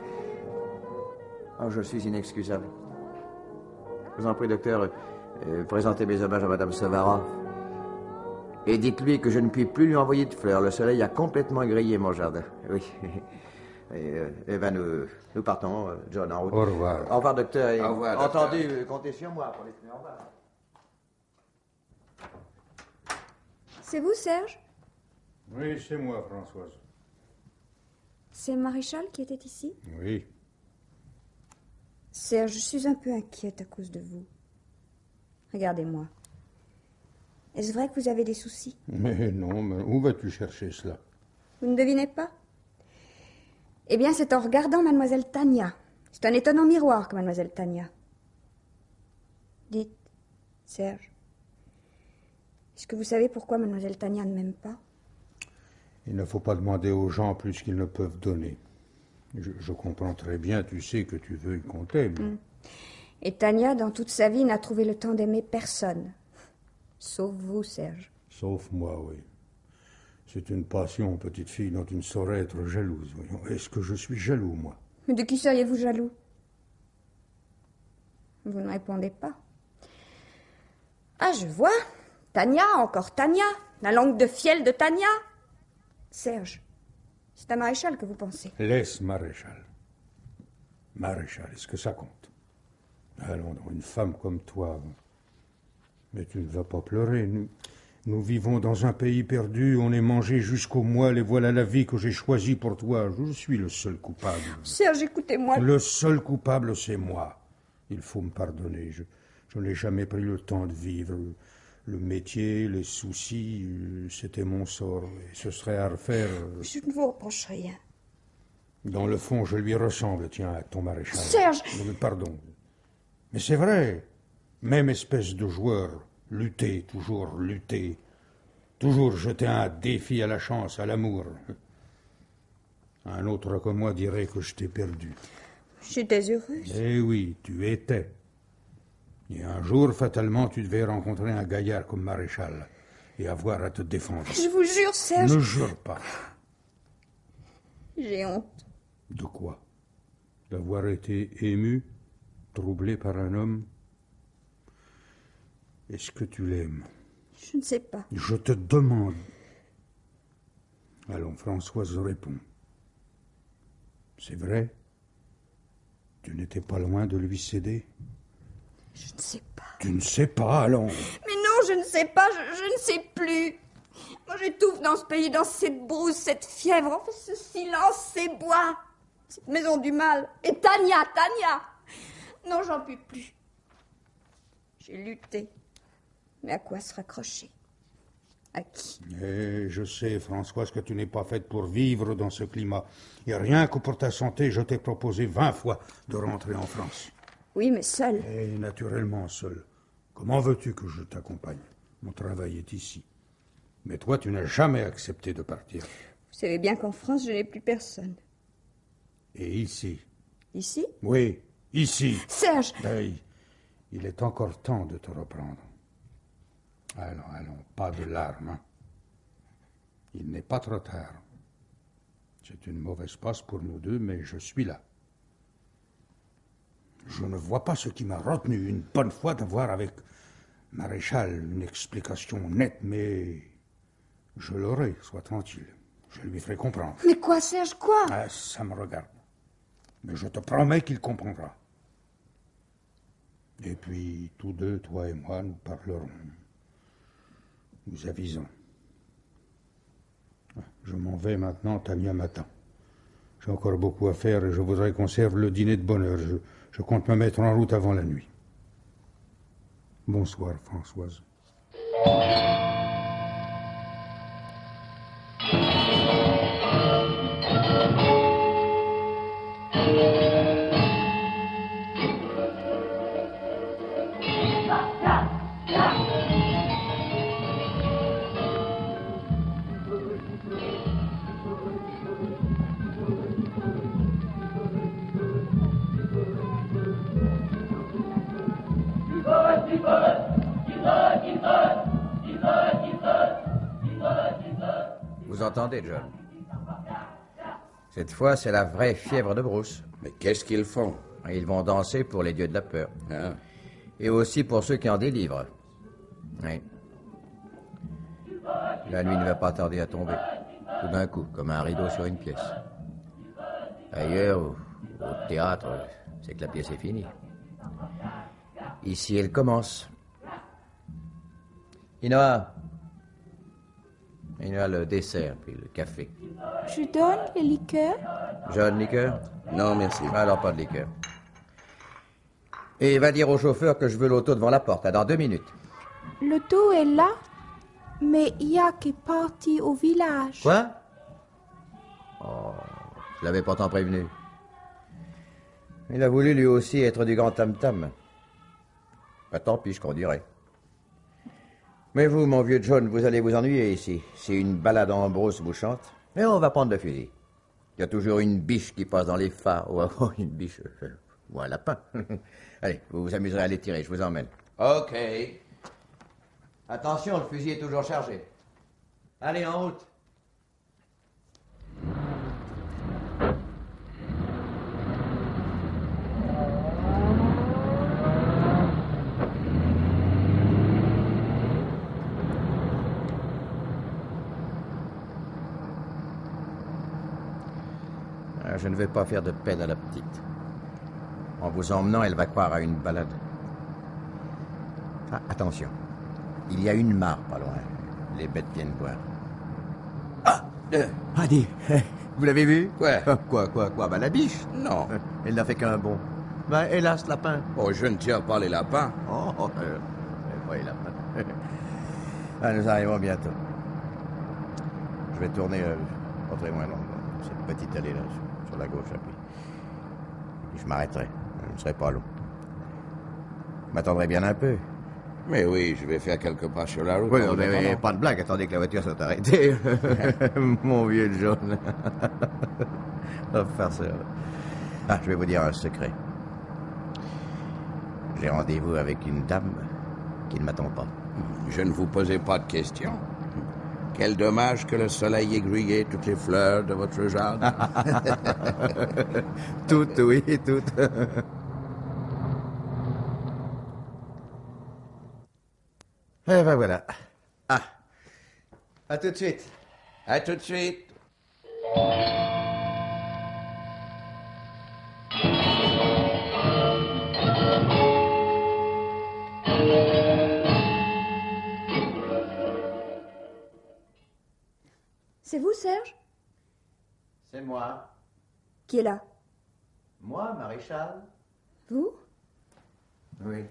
Oh, je suis inexcusable. Je vous en prie, docteur, euh, présentez mes hommages à Madame Savarov. Et dites-lui que je ne puis plus lui envoyer de fleurs. Le soleil a complètement grillé mon jardin. Oui. Et, euh, et ben nous, nous partons, euh, John, en route. Au revoir. Au revoir, docteur. Et Au revoir, entendu, docteur. euh, comptez sur moi pour les pneus. Au revoir. C'est vous, Serge? Oui, c'est moi, Françoise. C'est le maréchal qui était ici? Oui. Serge, je suis un peu inquiète à cause de vous. Regardez-moi. Est-ce vrai que vous avez des soucis? Mais non, mais où vas-tu chercher cela? Vous ne devinez pas? Eh bien, c'est en regardant Mademoiselle Tania. C'est un étonnant miroir que Mademoiselle Tania. Dites, Serge, est-ce que vous savez pourquoi Mademoiselle Tania ne m'aime pas? Il ne faut pas demander aux gens plus qu'ils ne peuvent donner. Je, je comprends très bien, tu sais que tu veux qu'on t'aime. Mm. Et Tania, dans toute sa vie, n'a trouvé le temps d'aimer personne. Sauf vous, Serge. Sauf moi, oui. C'est une passion, petite fille, dont tu ne saurais être jalouse. Est-ce que je suis jaloux, moi? Mais de qui seriez-vous jaloux? Vous ne répondez pas. Ah, je vois. Tania, encore Tania. La langue de fiel de Tania. Serge, c'est à Maréchal que vous pensez. Laisse Maréchal. Maréchal, est-ce que ça compte? Allons, une femme comme toi. Mais tu ne vas pas pleurer. Nous, nous vivons dans un pays perdu, on est mangé jusqu'au moelle, et voilà la vie que j'ai choisie pour toi. Je suis le seul coupable. Serge, écoutez-moi. Le seul coupable, c'est moi. Il faut me pardonner. Je, je n'ai jamais pris le temps de vivre. Le métier, les soucis, c'était mon sort. Et ce serait à refaire. Je ne vous reproche rien. Dans le fond, je lui ressemble, tiens, à ton maréchal. Serge! Pardon. Mais c'est vrai. Même espèce de joueur. Lutter, toujours lutter. Toujours jeter un défi à la chance, à l'amour. Un autre que moi dirait que je t'ai perdu. J'étais heureuse. Eh oui, tu étais. Et un jour, fatalement, tu devais rencontrer un gaillard comme Maréchal et avoir à te défendre. Je vous jure, Serge... Ne jure pas. J'ai honte. De quoi? D'avoir été ému, troublé par un homme? Est-ce que tu l'aimes? Je ne sais pas. Je te demande. Allons, Françoise, réponds. C'est vrai? Tu n'étais pas loin de lui céder? Je ne sais pas. Tu ne sais pas, allons. Mais non, je ne sais pas, je, je ne sais plus. Moi, j'étouffe dans ce pays, dans cette brousse, cette fièvre, enfin, ce silence, ces bois, cette maison du mal. Et Tania, Tania. Non, j'en puis plus. J'ai lutté. Mais à quoi se raccrocher? À qui? Eh, je sais, Françoise, que tu n'es pas faite pour vivre dans ce climat. Et rien que pour ta santé, je t'ai proposé vingt fois de rentrer en France. Oui, mais seule. Et naturellement seule. Comment veux-tu que je t'accompagne? Mon travail est ici. Mais toi, tu n'as jamais accepté de partir. Vous savez bien qu'en France, je n'ai plus personne. Et ici? Ici? Oui, ici. Serge! Hey, il est encore temps de te reprendre. Allons, allons, pas de larmes. Hein. Il n'est pas trop tard. C'est une mauvaise passe pour nous deux, mais je suis là. Je ne vois pas ce qui m'a retenu une bonne fois d'avoir avec Maréchal une explication nette, mais je l'aurai, sois tranquille. Je lui ferai comprendre. Mais quoi, Serge, quoi? Ah, ça me regarde. Mais je te promets qu'il comprendra. Et puis, tous deux, toi et moi, nous parlerons. Nous avisons. Je m'en vais maintenant, Tania m'attend. J'ai encore beaucoup à faire et je voudrais qu'on serve le dîner de bonne heure. Je, je compte me mettre en route avant la nuit. Bonsoir, Françoise. Vous entendez, John? Cette fois, c'est la vraie fièvre de brousse. Mais qu'est-ce qu'ils font? Ils vont danser pour les dieux de la peur. Ah. Et aussi pour ceux qui en délivrent. Oui. La nuit ne va pas tarder à tomber. Tout d'un coup, comme un rideau sur une pièce. Ailleurs, au, au théâtre, c'est que la pièce est finie. Ici, elle commence. Inoa. Inoa, le dessert, puis le café. Je donne les liqueurs? Jeune liqueur? Non, merci. Alors, pas de liqueur. Et va dire au chauffeur que je veux l'auto devant la porte, là, dans deux minutes. L'auto est là, mais il y a qui est parti au village. Quoi? Oh, je l'avais pourtant prévenu. Il a voulu lui aussi être du grand tam-tam. Bah, tant pis, je conduirai. Mais vous, mon vieux John, vous allez vous ennuyer ici. Si une balade en brousse vous chante. Et on va prendre le fusil. Il y a toujours une biche qui passe dans les phares. Ou oh, une biche, euh, ou un lapin. Allez, vous vous amuserez à les tirer, je vous emmène. OK. Attention, le fusil est toujours chargé. Allez, en route. Je ne vais pas faire de peine à la petite. En vous emmenant, elle va croire à une balade. Ah, attention. Il y a une mare pas loin. Les bêtes viennent boire. Ah euh, Allez, vous l'avez vu? Quoi? Quoi, quoi, quoi? Bah, la biche. Non. Elle n'a fait qu'un bond. Bah, hélas, lapin. Oh, je ne tire pas les lapins. Oh, oh euh, pas les lapins. Ah, nous arrivons bientôt. Je vais tourner, euh, montrez-moi dans cette petite allée là, sur, sur la gauche, là, puis, puis je m'arrêterai. Je ne serai pas long. Vous m'attendrez bien un peu. Mais oui, je vais faire quelques pas sur la route. Oui, mais, mais pas de blague, attendez que la voiture soit arrêtée. Mon vieux John. Oh, farceur. Ah, je vais vous dire un secret. J'ai rendez-vous avec une dame qui ne m'attend pas. Je ne vous posais pas de questions. Quel dommage que le soleil ait grillé toutes les fleurs de votre jardin. Toutes, oui, toutes. Eh ben voilà. Ah. À tout de suite. À tout de suite. C'est vous, Serge? C'est moi. Qui est là? Moi, Maréchal? Vous? Oui.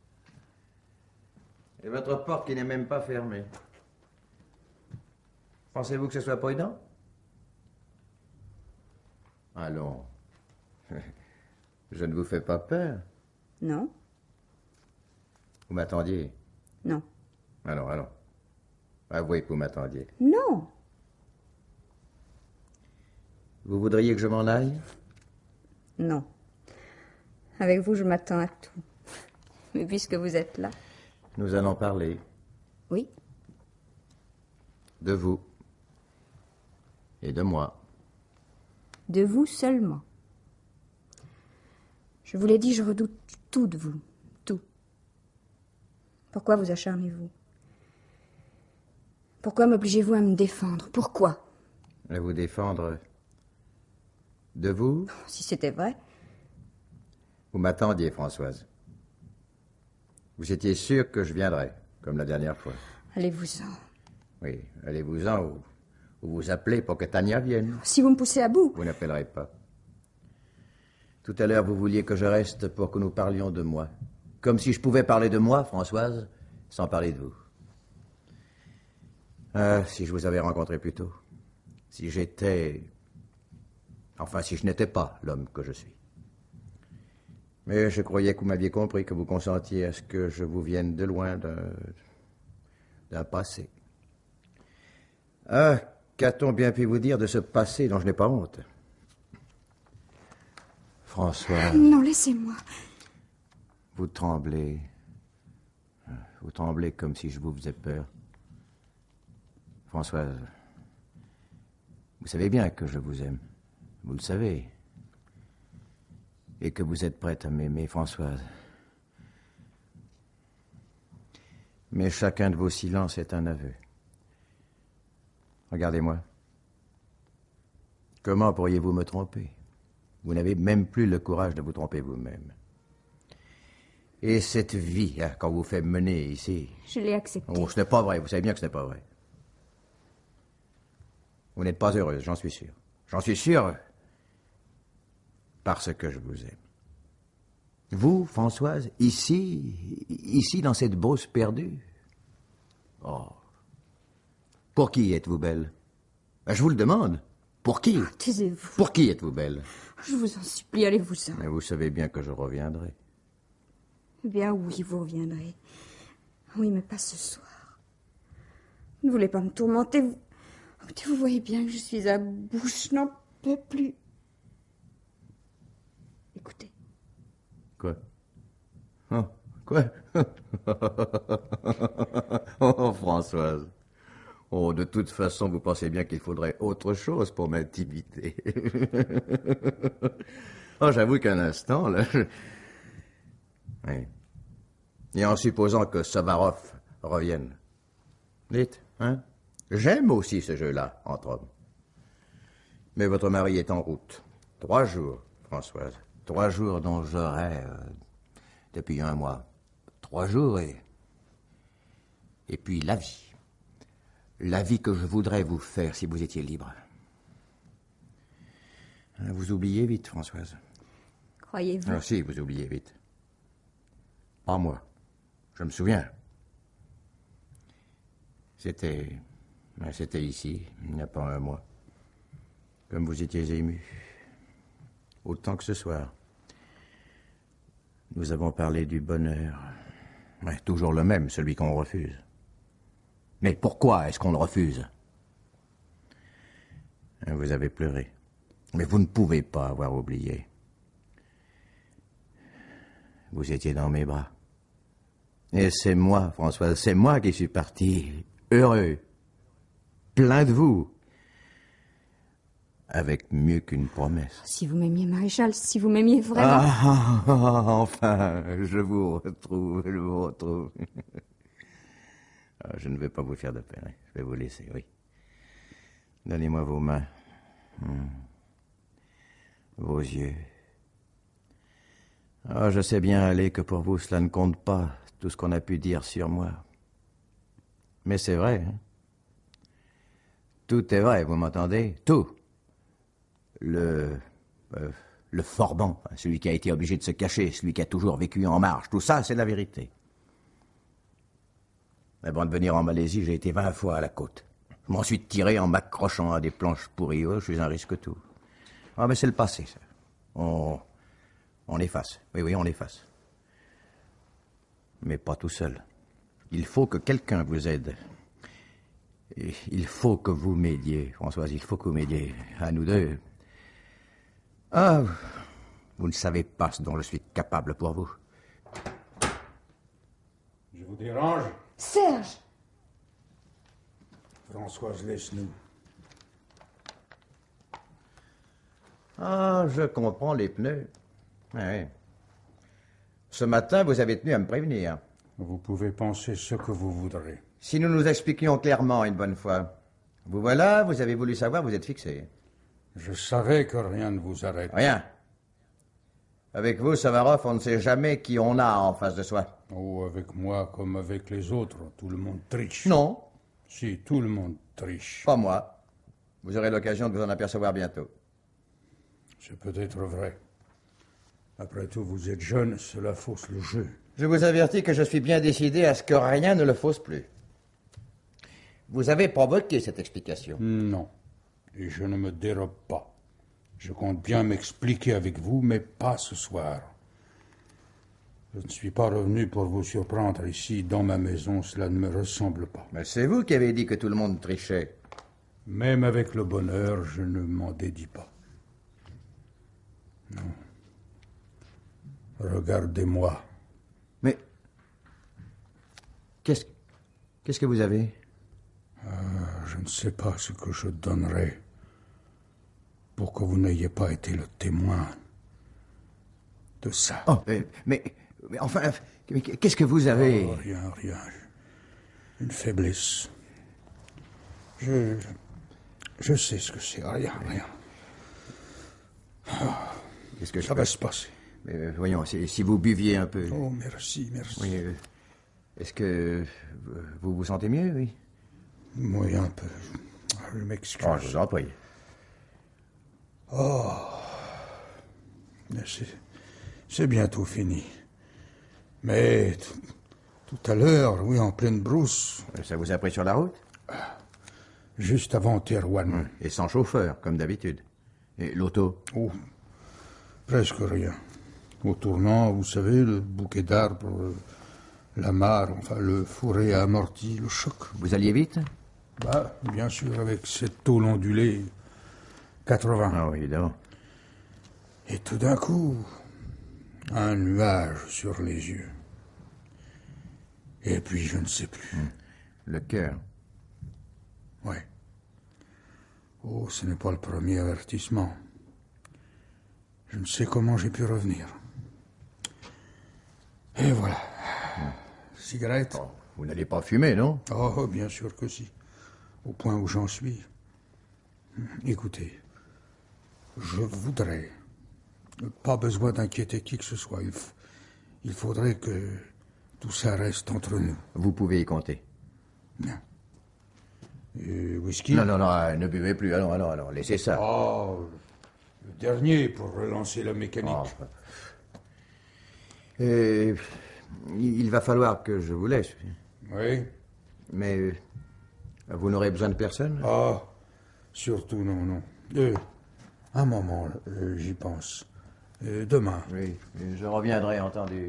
Et votre porte qui n'est même pas fermée. Pensez-vous que ce soit prudent? Allons. Je ne vous fais pas peur. Non. Vous m'attendiez? Non. Allons, allons. Avouez que vous m'attendiez. Non. Vous voudriez que je m'en aille? Non. Avec vous, je m'attends à tout. Mais puisque vous êtes là... Nous allons parler. Oui. De vous. Et de moi. De vous seulement. Je vous l'ai dit, je redoute tout de vous. Tout. Pourquoi vous acharnez-vous? Pourquoi m'obligez-vous à me défendre? Pourquoi? À vous défendre... De vous? Si c'était vrai. Vous m'attendiez, Françoise. Vous étiez sûre que je viendrais, comme la dernière fois. Allez-vous-en. Oui, allez-vous-en ou, ou vous appelez pour que Tania vienne. Si vous me poussez à bout. Vous n'appellerez pas. Tout à l'heure, vous vouliez que je reste pour que nous parlions de moi. Comme si je pouvais parler de moi, Françoise, sans parler de vous. Ah, si je vous avais rencontré plus tôt. Si j'étais... Enfin, si je n'étais pas l'homme que je suis. Mais je croyais que vous m'aviez compris, que vous consentiez à ce que je vous vienne de loin d'un... d'un passé. Ah, qu'a-t-on bien pu vous dire de ce passé dont je n'ai pas honte? François... Non, laissez-moi. Vous tremblez. Vous tremblez comme si je vous faisais peur. Françoise, vous savez bien que je vous aime. Vous le savez. Et que vous êtes prête à m'aimer, Françoise. Mais chacun de vos silences est un aveu. Regardez-moi. Comment pourriez-vous me tromper? Vous n'avez même plus le courage de vous tromper vous-même. Et cette vie, hein, qu'on vous fait mener ici... Je l'ai acceptée. Oh, ce n'est pas vrai. Vous savez bien que ce n'est pas vrai. Vous n'êtes pas heureuse, j'en suis sûr. J'en suis sûr parce que je vous aime. Vous, Françoise, ici, ici, dans cette brousse perdue. Oh. Pour qui êtes-vous belle? Je vous le demande. Pour qui? Oh, taisez-vous. Pour qui êtes-vous belle? Je vous en supplie, allez-vous-en. Mais vous savez bien que je reviendrai. Eh bien oui, vous reviendrez. Oui, mais pas ce soir. Vous ne voulez pas me tourmenter. Vous, vous voyez bien que je suis à bout, je n'en peux plus. Écoutez. Quoi? Oh, quoi? Oh, Françoise. Oh, de toute façon, vous pensez bien qu'il faudrait autre chose pour m'intimider. Oh, j'avoue qu'un instant, là... Je... Oui. Et en supposant que Savarov revienne. Dites, hein? J'aime aussi ce jeu-là, entre hommes. Mais votre mari est en route. Trois jours, Françoise. Trois jours dont j'aurais euh, depuis un mois. Trois jours et... Et puis la vie. La vie que je voudrais vous faire si vous étiez libre. Vous oubliez vite, Françoise. Croyez-vous? Alors si, vous oubliez vite. Pas moi. Je me souviens. C'était... C'était ici, il n'y a pas un mois. Comme vous étiez ému. Autant que ce soir. Nous avons parlé du bonheur. Ouais, toujours le même, celui qu'on refuse. Mais pourquoi est-ce qu'on le refuse? Vous avez pleuré. Mais vous ne pouvez pas avoir oublié. Vous étiez dans mes bras. Et c'est moi, Françoise, c'est moi qui suis parti, heureux. plein de vous. Avec mieux qu'une promesse. Si vous m'aimiez, maréchal, si vous m'aimiez vraiment... Ah, ah, ah, enfin, je vous retrouve, je vous retrouve. Ah, je ne vais pas vous faire de peine, je vais vous laisser, oui. Donnez-moi vos mains. Hmm. Vos yeux. Ah, je sais bien, allez, que pour vous, cela ne compte pas, tout ce qu'on a pu dire sur moi. Mais c'est vrai, hein? Tout est vrai, vous m'entendez? Tout. Le... Euh, le Forban, celui qui a été obligé de se cacher, celui qui a toujours vécu en marge, tout ça, c'est la vérité. Avant de venir en Malaisie, j'ai été vingt fois à la côte. Je m'en suis tiré en m'accrochant à des planches pourries. Oh, je suis un risque tout. Ah, mais c'est le passé, ça. On... on efface. Oui, oui, on efface. Mais pas tout seul. Il faut que quelqu'un vous aide. Et il faut que vous m'aidiez, Françoise, il faut que vous m'aidiez. À nous deux. Ah, vous ne savez pas ce dont je suis capable pour vous. Je vous dérange? Serge! Françoise, laisse-nous. Ah, je comprends les pneus. Oui. Ce matin, vous avez tenu à me prévenir. Vous pouvez penser ce que vous voudrez. Si nous nous expliquions clairement une bonne fois. Vous voilà, vous avez voulu savoir, vous êtes fixé. Je savais que rien ne vous arrête. Rien. Avec vous, Savarov, on ne sait jamais qui on a en face de soi. Oh, avec moi comme avec les autres, tout le monde triche. Non. Si, tout le monde triche. Pas moi. Vous aurez l'occasion de vous en apercevoir bientôt. C'est peut-être vrai. Après tout, vous êtes jeune, cela fausse le jeu. Je vous avertis que je suis bien décidé à ce que rien ne le fausse plus. Vous avez provoqué cette explication. Non. Et je ne me dérobe pas. Je compte bien m'expliquer avec vous, mais pas ce soir. Je ne suis pas revenu pour vous surprendre ici, dans ma maison. Cela ne me ressemble pas. Mais c'est vous qui avez dit que tout le monde trichait. Même avec le bonheur, je ne m'en dédie pas. Non. Regardez-moi. Mais... Qu'est-ce... Qu'est-ce que vous avez? Euh, je ne sais pas ce que je donnerais pour que vous n'ayez pas été le témoin de ça. Oh, mais... mais, mais enfin... mais qu'est-ce que vous avez? Oh, rien, rien. Une faiblesse. Je... Je sais ce que c'est. Rien, rien. Oh, qu'est-ce que je Ça peux... va se passer. Mais euh, voyons, si, si vous buviez un peu... Oh, merci, merci. Oui, euh, est-ce que vous vous sentez mieux, oui? Oui, un peu. Je m'excuse. Oh, je vous en prie. Oh. C'est, c'est bientôt fini. Mais t- tout à l'heure, oui, en pleine brousse. Ça vous a pris sur la route? Juste avant Terouane. Et sans chauffeur, comme d'habitude. Et l'auto? Oh, presque rien. Au tournant, vous savez, le bouquet d'arbres, la mare, enfin le fourré a amorti le choc. Vous alliez vite? Bah, bien sûr, avec cette tôle ondulée, quatre-vingts. Ah oui, évidemment. Et tout d'un coup, un nuage sur les yeux. Et puis, je ne sais plus. Hum. Le cœur. Oui. Oh, ce n'est pas le premier avertissement. Je ne sais comment j'ai pu revenir. Et voilà. Hum. Cigarette? Oh, vous n'allez pas fumer, non? Oh, bien sûr que si. Au point où j'en suis. Écoutez, je voudrais... Pas besoin d'inquiéter qui que ce soit. Il, f... Il faudrait que tout ça reste entre nous. Vous pouvez y compter. Bien. Et whisky? Non, non, non, ne buvez plus. Allons, allons, allons, laissez ça. Oh, le dernier pour relancer la mécanique. Oh. Et il va falloir que je vous laisse. Oui. Mais vous n'aurez besoin de personne? Ah, surtout non, non. Euh, un moment, euh, j'y pense. Euh, demain. Oui, je reviendrai, entendu.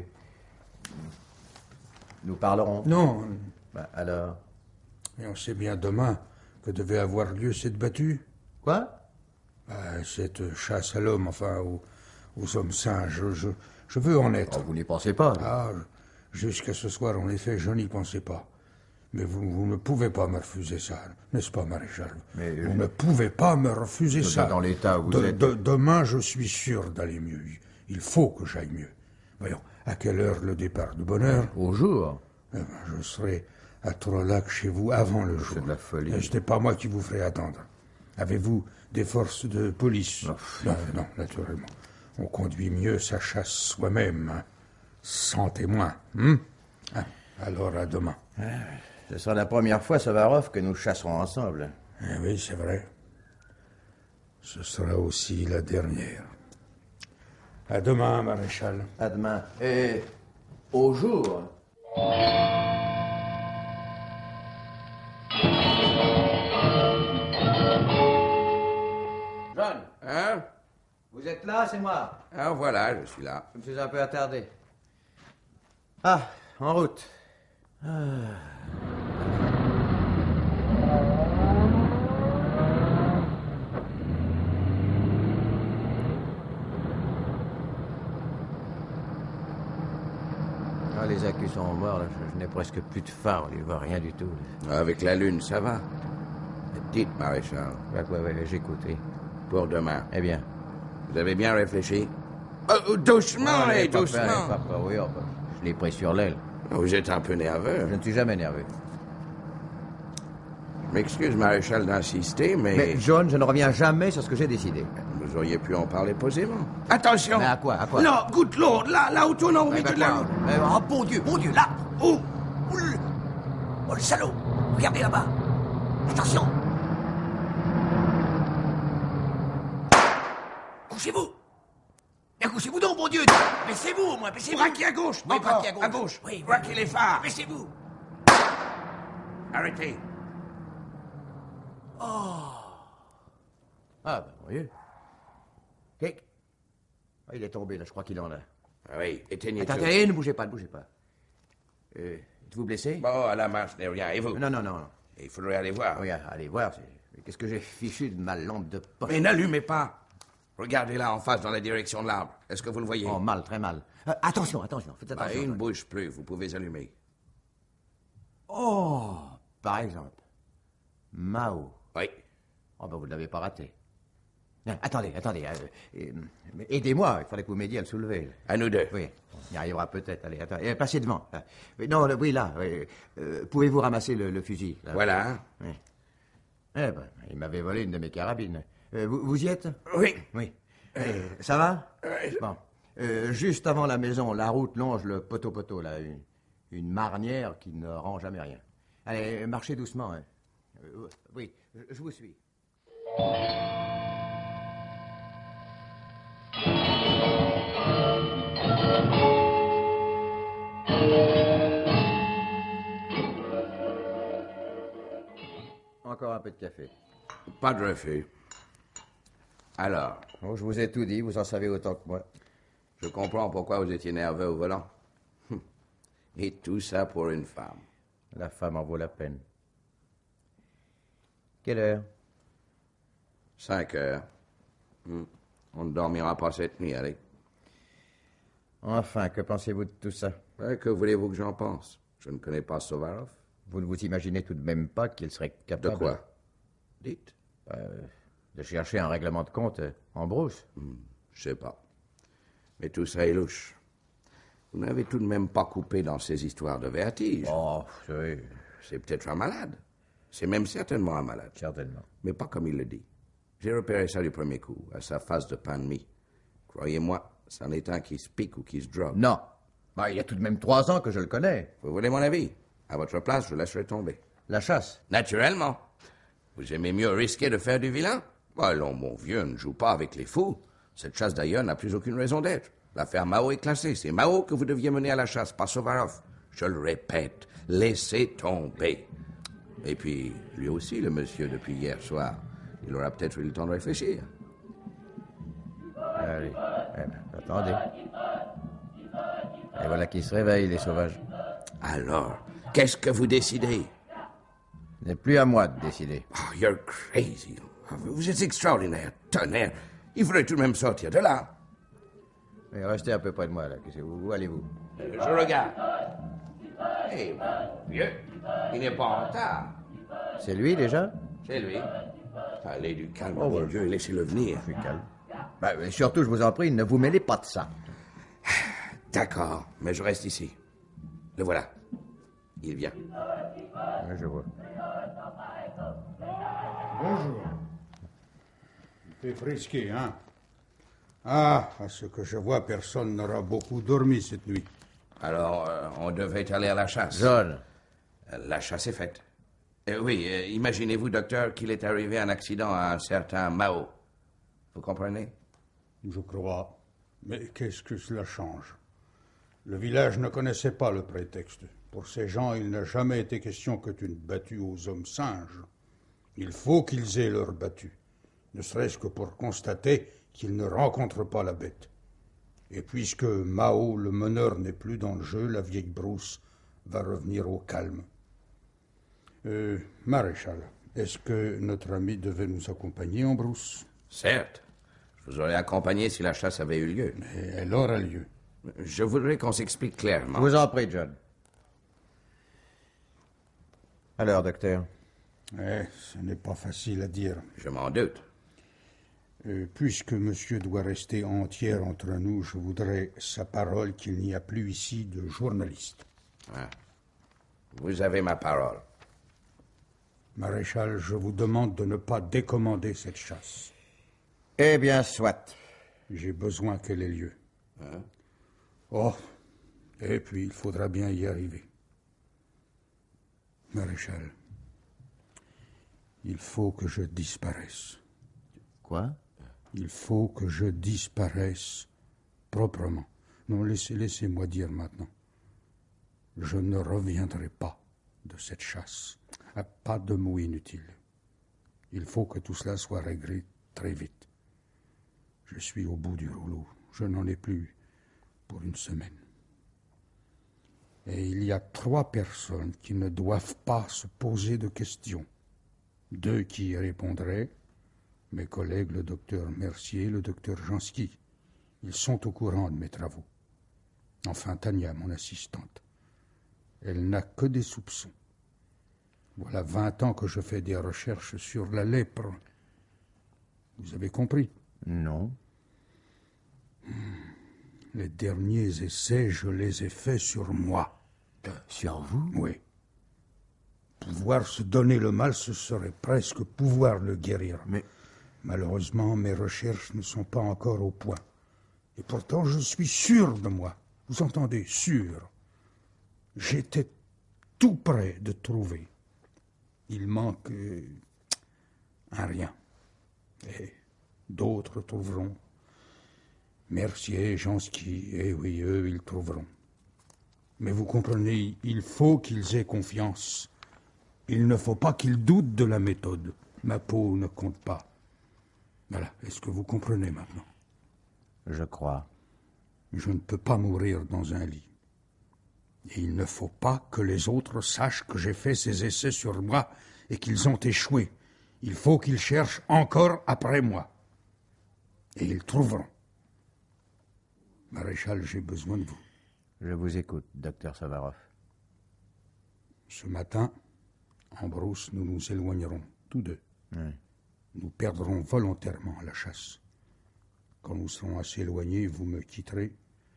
Nous parlerons. Non. Bah, alors? Et on sait bien demain que devait avoir lieu cette battue. Quoi? Bah, cette chasse à l'homme, enfin, aux, aux hommes singes. Je, je, je veux en être. Oh, vous n'y pensez pas? Ah, jusqu'à ce soir, en effet, je n'y pensais pas. Mais vous, vous ne pouvez pas me refuser ça, n'est-ce pas, maréchal? Mais vous je... ne pouvez pas me refuser ça. Dans l'état où vous de, êtes... de, demain, je suis sûr d'aller mieux. Il faut que j'aille mieux. Voyons, à quelle heure le départ de bonne heure? Au jour. Eh ben, je serai à Trolac chez vous avant le jour. C'est de la folie. Et ce n'est pas moi qui vous ferai attendre. Avez-vous des forces de police? Non, non, non, naturellement. On conduit mieux sa chasse soi-même, hein, sans témoin. Hein? Ah, alors, à demain. Ah, ce sera la première fois, Sovarov, que nous chasserons ensemble. Eh oui, c'est vrai. Ce sera aussi la dernière. À demain, maréchal. À demain. Et au jour. John. Hein? Vous êtes là, c'est moi. Ah, voilà, je suis là. Je me suis un peu attardé. Ah, en route. Ah. Ah, les accus sont morts, là. Je, je n'ai presque plus de phare, on ne voit rien du tout. Là. Avec la lune, ça va. Dites, maréchal. Ouais, ouais, ouais, j'écoute. Pour demain. Eh bien. Vous avez bien réfléchi? Oh, doucement, oh, et pas doucement. Peur, pas peur, oui, oh, je l'ai pris sur l'aile. Vous êtes un peu nerveux. Je ne suis jamais nerveux. Je m'excuse, maréchal, d'insister, mais... Mais, John, je ne reviens jamais sur ce que j'ai décidé. Vous auriez pu en parler posément. Attention! Mais à quoi, à quoi? Non, goûte l'eau, là, là où tourne au milieu de la route. Oh, bon Dieu, bon Dieu, là! Où? Oh, le... oh, le salaud! Regardez là-bas! Attention! Couchez-vous! Bien, couchez-vous donc, bon Dieu! Baissez-vous, au moins, baissez-vous! Braquez à gauche! Oui, Encore, braquez à gauche! à gauche! Oui, braquez les phares! Baissez-vous! Arrêtez! Oh! Ah, ben, voyez. Kek. Ah, il est tombé, là, je crois qu'il en a. Ah oui, éteignez tout. Attendez, ne bougez pas, ne bougez pas. Euh, êtes-vous blessé? Bon, à la main, ce n'est rien. Et vous? Non, non, non. Il faudrait aller voir. Oui, allez voir. Qu'est-ce que j'ai fichu de ma lampe de poche? Mais n'allumez pas! Regardez là en face dans la direction de l'arbre. Est-ce que vous le voyez? Oh, mal, très mal. Euh, attention, attention, faites attention. Bah, il ne bouge plus, vous pouvez allumer. Oh, par exemple. Mao. Oui. Oh, ben vous ne l'avez pas raté. Non, attendez, attendez. Euh, euh, aidez-moi, il faudrait que vous m'aidiez à le soulever. À nous deux. Oui, on y arrivera peut-être. Allez, attendez, passez devant. Euh, non, le, oui, là. Oui. Euh, pouvez-vous ramasser le, le fusil là? Voilà. Oui. Eh ben, il m'avait volé une de mes carabines. Euh, vous, vous y êtes? Oui. Oui. Euh, ça va? Oui. Bon. Euh, juste avant la maison, la route longe le poteau-poteau, là. Une, une marnière qui ne rend jamais rien. Allez, marchez doucement. Hein. Euh, oui, je, je vous suis. Encore un peu de café. Pas de refus. Alors? Oh, je vous ai tout dit, vous en savez autant que moi. Je comprends pourquoi vous étiez nerveux au volant. Et tout ça pour une femme. La femme en vaut la peine. Quelle heure? Cinq heures. Hmm. On ne dormira pas cette nuit, allez. Enfin, que pensez-vous de tout ça? Ouais, que voulez-vous que j'en pense? Je ne connais pas Sovarov. Vous ne vous imaginez tout de même pas qu'il serait capable... De quoi? Dites. Euh, de chercher un règlement de compte en brousse. Hmm, je sais pas. Mais tout ça est louche. Vous n'avez tout de même pas coupé dans ces histoires de vertige. Oh, oui. C'est peut-être un malade. C'est même certainement un malade. Certainement. Mais pas comme il le dit. J'ai repéré ça du premier coup, à sa face de pain de mie. Croyez-moi, c'en est un qui se pique ou qui se drogue. Non. Bah, il y a tout de même trois ans que je le connais. Vous voulez mon avis? À votre place, je laisserai tomber. La chasse? Naturellement. Vous aimez mieux risquer de faire du vilain? Allons, mon vieux, ne joue pas avec les fous. Cette chasse, d'ailleurs, n'a plus aucune raison d'être. L'affaire Mao est classée. C'est Mao que vous deviez mener à la chasse, pas Sovarov. Je le répète, laissez tomber. Et puis, lui aussi, le monsieur, depuis hier soir, il aura peut-être eu le temps de réfléchir. Allez, eh ben, attendez. Et voilà qu'ils se réveillent, les sauvages. Alors, qu'est-ce que vous décidez? Ce n'est plus à moi de décider. Oh, you're crazy. Vous êtes extraordinaire, tonnerre. Il faudrait tout de même sortir de là. Mais restez un peu près de moi, là. Où, où allez-vous? Je regarde. Hey, vieux, il n'est pas en retard. C'est lui, déjà? C'est lui. Allez, du calme, Oh, mon ouais. vieux, et laissez-le venir. Je suis calme. Ben, mais surtout, je vous en prie, ne vous mêlez pas de ça. D'accord, mais je reste ici. Le voilà. Il vient. Ouais, je vois. Bonjour. Il fait frisqué, hein? Ah, à ce que je vois, personne n'aura beaucoup dormi cette nuit. Alors, euh, on devait aller à la chasse. John. Euh, La chasse est faite. Euh, oui, euh, imaginez-vous, docteur, qu'il est arrivé un accident à un certain Mao. Vous comprenez? Je crois. Mais qu'est-ce que cela change? Le village ne connaissait pas le prétexte. Pour ces gens, il n'a jamais été question que d'une battue aux hommes singes. Il faut qu'ils aient leur battue, ne serait-ce que pour constater qu'ils ne rencontrent pas la bête. Et puisque Mao, le meneur, n'est plus dans le jeu, la vieille brousse va revenir au calme. Euh, Maréchal, est-ce que notre ami devait nous accompagner en brousse? Certes. Je vous aurais accompagné si la chasse avait eu lieu. Mais elle aura lieu. Je voudrais qu'on s'explique clairement. Je vous en prie, John. Alors, docteur? Eh, ce n'est pas facile à dire. Je m'en doute. Euh, puisque monsieur doit rester entier entre nous, je voudrais sa parole qu'il n'y a plus ici de journaliste. Ah. Vous avez ma parole. Maréchal, je vous demande de ne pas décommander cette chasse. Eh bien, soit. J'ai besoin qu'elle ait lieu. Hein? Oh, et puis il faudra bien y arriver. Maréchal, il faut que je disparaisse. Quoi? Il faut que je disparaisse proprement. Non, laissez, laissez-moi dire maintenant. Je ne reviendrai pas de cette chasse. Ah, pas de mots inutiles. Il faut que tout cela soit réglé très vite. Je suis au bout du rouleau. Je n'en ai plus pour une semaine. Et il y a trois personnes qui ne doivent pas se poser de questions. Deux qui y répondraient, mes collègues le docteur Mercier et le docteur Jansky. Ils sont au courant de mes travaux. Enfin, Tania, mon assistante. Elle n'a que des soupçons. Voilà vingt ans que je fais des recherches sur la lèpre. Vous avez compris? Non. Les derniers essais, je les ai faits sur moi. Sur vous? Oui. Pouvoir se donner le mal, ce serait presque pouvoir le guérir. Mais... Malheureusement, mes recherches ne sont pas encore au point. Et pourtant, je suis sûr de moi. Vous entendez? Sûr. J'étais tout près de trouver. Il manque euh, un rien. Et d'autres trouveront. Mercier, Jansky, eh oui, eux, ils trouveront. Mais vous comprenez, il faut qu'ils aient confiance. Il ne faut pas qu'ils doutent de la méthode. Ma peau ne compte pas. Voilà, est-ce que vous comprenez maintenant? Je crois. Je ne peux pas mourir dans un lit. Et il ne faut pas que les autres sachent que j'ai fait ces essais sur moi et qu'ils ont échoué. Il faut qu'ils cherchent encore après moi. Et ils trouveront. Maréchal, j'ai besoin de vous. Je vous écoute, docteur Savarov. Ce matin, en brousse, nous nous éloignerons, tous deux. Oui. Nous perdrons volontairement la chasse. Quand nous serons assez éloignés, vous me quitterez.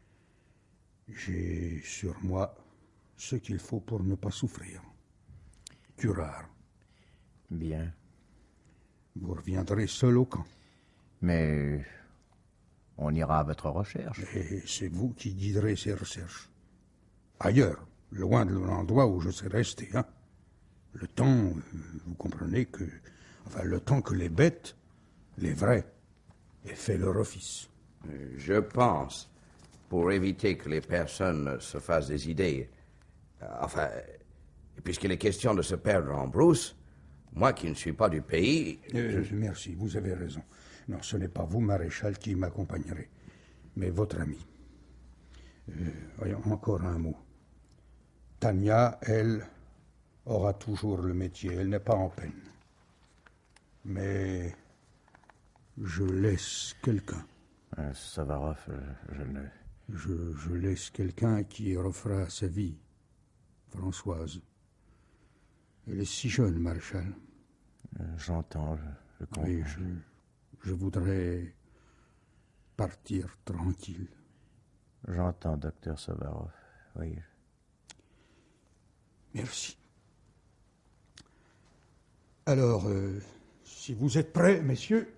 J'ai sur moi ce qu'il faut pour ne pas souffrir. Curare. Bien. Vous reviendrez seul au camp. Mais on ira à votre recherche. Et c'est vous qui guiderez ces recherches. Ailleurs, loin de l'endroit où je serai resté, hein. Le temps, vous comprenez que... Enfin, le temps que les bêtes, les vraies, aient fait leur office. Je pense, pour éviter que les personnes se fassent des idées, euh, enfin, puisqu'il est question de se perdre en brousse, moi qui ne suis pas du pays... Euh, je... Merci, vous avez raison. Non, ce n'est pas vous, maréchal, qui m'accompagnerez, mais votre ami. Euh, voyons, encore un mot. Tania, elle, aura toujours le métier, elle n'est pas en peine. Mais je laisse quelqu'un. Euh, Savarov, je, je ne... Je, je laisse quelqu'un qui refera sa vie Françoise. Elle est si jeune, maréchal. Euh, J'entends, je, je comprends. Oui, je, je voudrais partir tranquille. J'entends, docteur Sovarov, oui. Merci. Alors, euh, si vous êtes prêts, messieurs.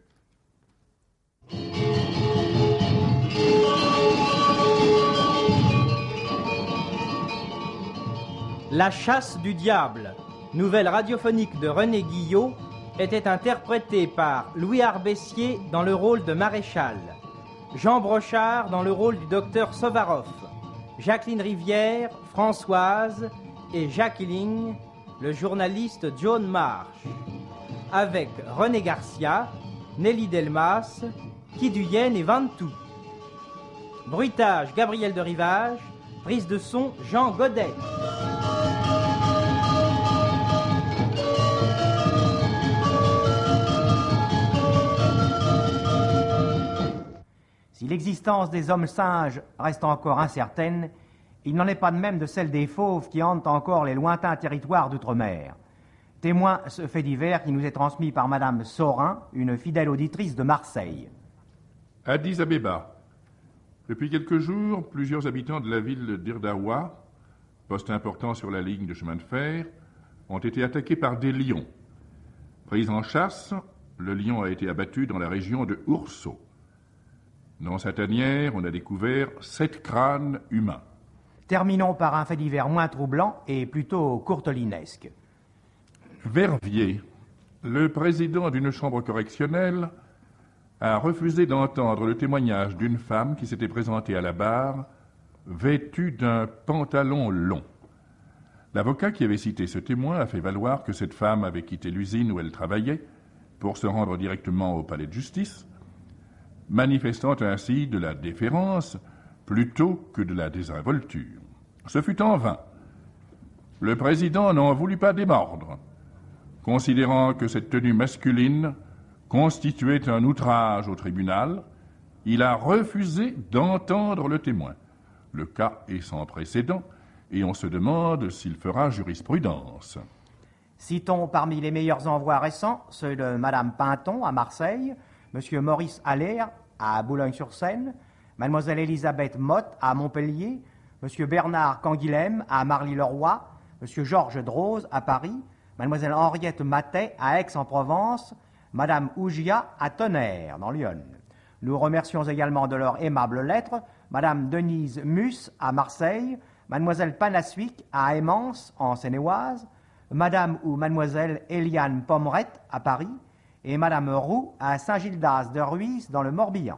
La chasse du diable, nouvelle radiophonique de René Guillot, était interprétée par Louis Arbessier dans le rôle de Maréchal, Jean Brochard dans le rôle du docteur Sovarov, Jacqueline Rivière, Françoise et Jacqueline, le journaliste John Marsh, avec René Garcia, Nelly Delmas, Kiduyen et Vantou. Bruitage Gabriel de Rivage, prise de son Jean Godet. Si l'existence des hommes singes reste encore incertaine, il n'en est pas de même de celle des fauves qui hantent encore les lointains territoires d'outre-mer. Témoin ce fait divers qui nous est transmis par Madame Sorin, une fidèle auditrice de Marseille. Addis Abeba. Depuis quelques jours, plusieurs habitants de la ville d'Irdawa, poste important sur la ligne de chemin de fer, ont été attaqués par des lions. Pris en chasse, le lion a été abattu dans la région de Ourso. Dans sa tanière, on a découvert sept crânes humains. Terminons par un fait divers moins troublant et plutôt courtelinesque. Verviers, le président d'une chambre correctionnelle, a refusé d'entendre le témoignage d'une femme qui s'était présentée à la barre, vêtue d'un pantalon long. L'avocat qui avait cité ce témoin a fait valoir que cette femme avait quitté l'usine où elle travaillait pour se rendre directement au palais de justice, manifestant ainsi de la déférence plutôt que de la désinvolture. Ce fut en vain. Le président n'en voulut pas démordre, considérant que cette tenue masculine constituait un outrage au tribunal. Il a refusé d'entendre le témoin. Le cas est sans précédent et on se demande s'il fera jurisprudence. Citons parmi les meilleurs envois récents ceux de Madame Pinton à Marseille, Monsieur Maurice Allaire à Boulogne-sur-Seine, Mademoiselle Elisabeth Motte à Montpellier, Monsieur Bernard Canguilhem à Marly-le-Roi, Monsieur Georges Droz à Paris, Mademoiselle Henriette Matet à Aix-en-Provence, Madame Ougia à Tonnerre, dans l'Yonne. Nous remercions également de leurs aimables lettres Madame Denise Mus à Marseille, Mademoiselle Panassuic à Aimance, en Seine-et-Oise, Madame ou Mademoiselle Eliane Pomerette à Paris, et Madame Roux à Saint-Gildas de Ruisse dans le Morbihan.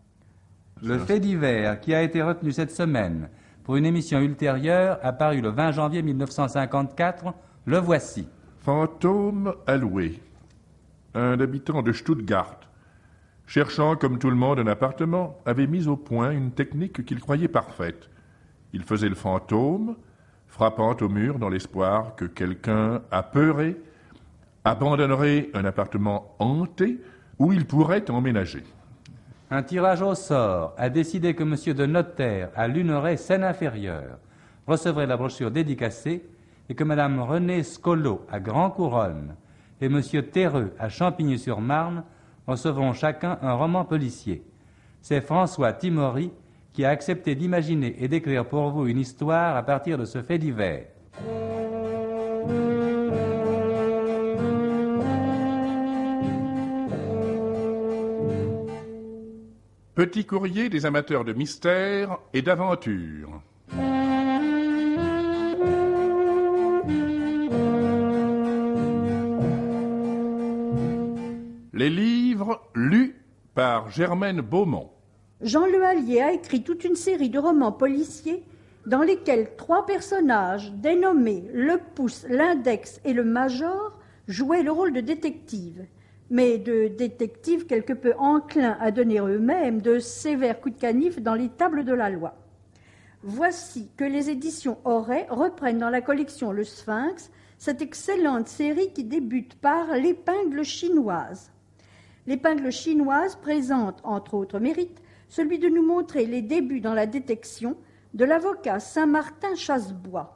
Le fait divers qui a été retenu cette semaine pour une émission ultérieure apparue le vingt janvier mille neuf cent cinquante-quatre, le voici. Fantôme alloué. Un habitant de Stuttgart, cherchant comme tout le monde un appartement, avait mis au point une technique qu'il croyait parfaite. Il faisait le fantôme, frappant au mur dans l'espoir que quelqu'un apeuré abandonnerait un appartement hanté où il pourrait emménager. Un tirage au sort a décidé que M. de Notaire à Luneray, Seine-Inférieure, recevrait la brochure dédicacée et que Mme Renée Scolo à Grand-Couronne et M. Terreux à Champigny-sur-Marne recevront chacun un roman policier. C'est François Timory qui a accepté d'imaginer et d'écrire pour vous une histoire à partir de ce fait divers. Petit courrier des amateurs de mystère et d'aventure. Les livres lus par Germaine Beaumont. Jean Lehallier a écrit toute une série de romans policiers dans lesquels trois personnages dénommés le Pouce, l'Index et le Major jouaient le rôle de détectives, mais de détectives quelque peu enclins à donner eux-mêmes de sévères coups de canif dans les tables de la loi. Voici que les éditions Auray reprennent dans la collection Le Sphinx cette excellente série qui débute par l'épingle chinoise. L'épingle chinoise présente, entre autres mérites, celui de nous montrer les débuts dans la détection de l'avocat Saint-Martin Chassebois.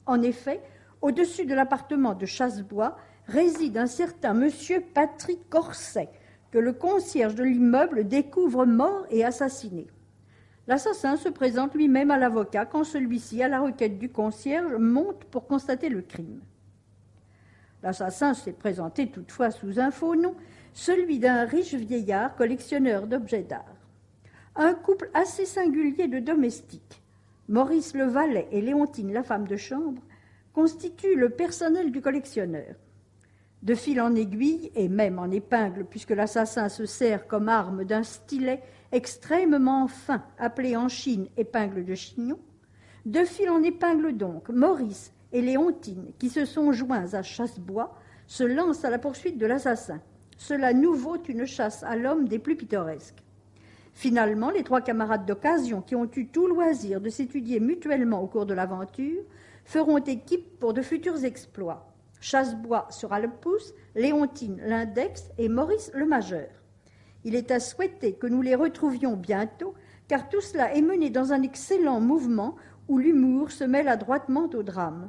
En effet, au-dessus de l'appartement de Chassebois réside un certain monsieur Patrick Corset, que le concierge de l'immeuble découvre mort et assassiné. L'assassin se présente lui-même à l'avocat quand celui-ci, à la requête du concierge, monte pour constater le crime. L'assassin s'est présenté toutefois sous un faux nom, celui d'un riche vieillard collectionneur d'objets d'art. Un couple assez singulier de domestiques, Maurice le valet et Léontine la femme de chambre, constituent le personnel du collectionneur. De fil en aiguille, et même en épingle, puisque l'assassin se sert comme arme d'un stylet extrêmement fin, appelé en Chine épingle de chignon, de fil en épingle donc, Maurice et Léontine, qui se sont joints à Chassebois, se lancent à la poursuite de l'assassin. Cela nous vaut une chasse à l'homme des plus pittoresques. Finalement, les trois camarades d'occasion, qui ont eu tout loisir de s'étudier mutuellement au cours de l'aventure, feront équipe pour de futurs exploits. Chassebois sera le pouce, Léontine l'index et Maurice le majeur. Il est à souhaiter que nous les retrouvions bientôt, car tout cela est mené dans un excellent mouvement où l'humour se mêle adroitement au drame.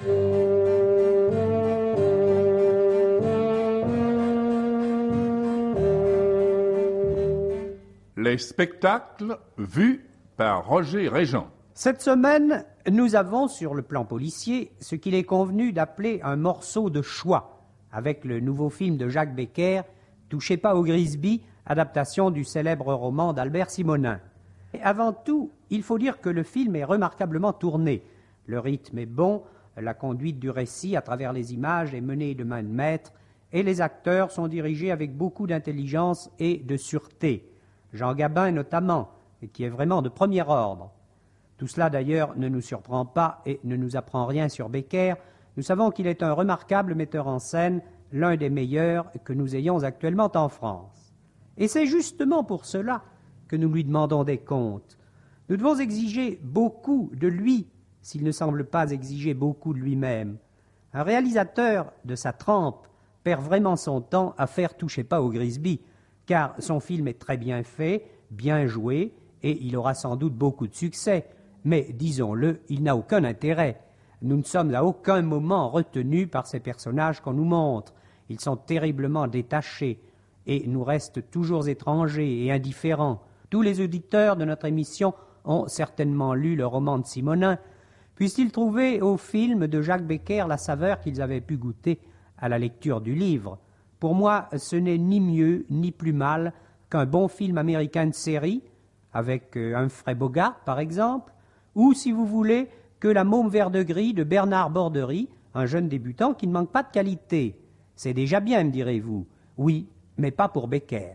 Les spectacles vus par Roger Régent. Cette semaine, nous avons sur le plan policier ce qu'il est convenu d'appeler un morceau de choix, avec le nouveau film de Jacques Becker, Touchez pas au Grisby, adaptation du célèbre roman d'Albert Simonin. Et avant tout, il faut dire que le film est remarquablement tourné. Le rythme est bon, la conduite du récit à travers les images est menée de main de maître, et les acteurs sont dirigés avec beaucoup d'intelligence et de sûreté. Jean Gabin notamment, qui est vraiment de premier ordre. Tout cela d'ailleurs ne nous surprend pas et ne nous apprend rien sur Becker. Nous savons qu'il est un remarquable metteur en scène, l'un des meilleurs que nous ayons actuellement en France. Et c'est justement pour cela que nous lui demandons des comptes. Nous devons exiger beaucoup de lui, s'il ne semble pas exiger beaucoup de lui-même. Un réalisateur de sa trempe perd vraiment son temps à faire Touchez pas au Grisby, car son film est très bien fait, bien joué, et il aura sans doute beaucoup de succès. Mais, disons-le, il n'a aucun intérêt. Nous ne sommes à aucun moment retenus par ces personnages qu'on nous montre. Ils sont terriblement détachés et nous restent toujours étrangers et indifférents. Tous les auditeurs de notre émission ont certainement lu le roman de Simonin, puissent-ils trouver au film de Jacques Becker la saveur qu'ils avaient pu goûter à la lecture du livre. Pour moi, ce n'est ni mieux ni plus mal qu'un bon film américain de série, avec Humphrey Bogart par exemple, ou, si vous voulez, que La Môme vert de gris de Bernard Borderie, un jeune débutant qui ne manque pas de qualité. C'est déjà bien, me direz-vous. Oui, mais pas pour Becker.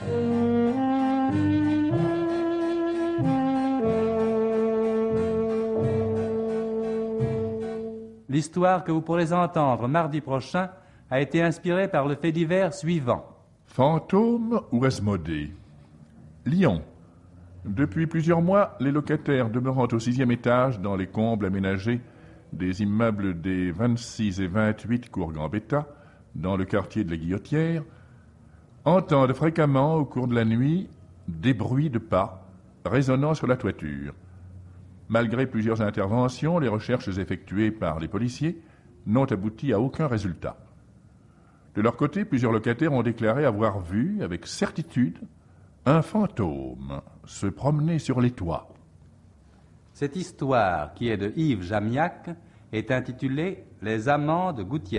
L'histoire que vous pourrez entendre mardi prochain a été inspirée par le fait divers suivant. Fantôme ou Asmodée. Lyon. Depuis plusieurs mois, les locataires demeurant au sixième étage dans les combles aménagés des immeubles des vingt-six et vingt-huit cours Gambetta, dans le quartier de la Guillotière, entendent fréquemment au cours de la nuit des bruits de pas résonnant sur la toiture. Malgré plusieurs interventions, les recherches effectuées par les policiers n'ont abouti à aucun résultat. De leur côté, plusieurs locataires ont déclaré avoir vu, avec certitude, un fantôme se promener sur les toits. Cette histoire, qui est de Yves Jamiac, est intitulée « Les amants de Gouttière ».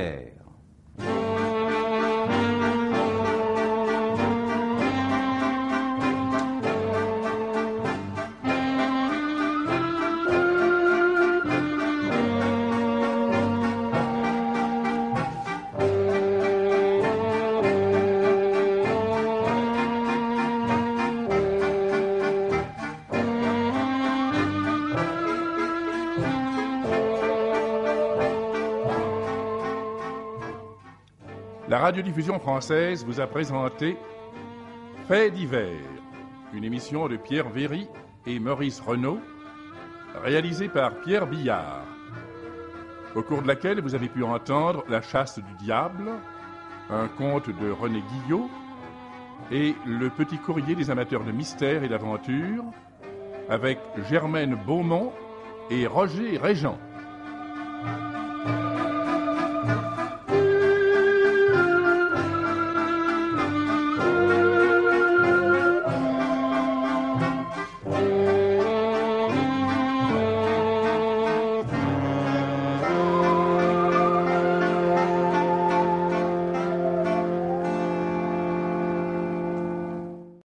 La radiodiffusion française vous a présenté Faits divers, une émission de Pierre Véry et Maurice Renaud, réalisée par Pierre Billard, au cours de laquelle vous avez pu entendre La chasse du diable, un conte de René Guillot, et Le petit courrier des amateurs de mystère et d'aventure, avec Germaine Beaumont et Roger Régent. Thank you.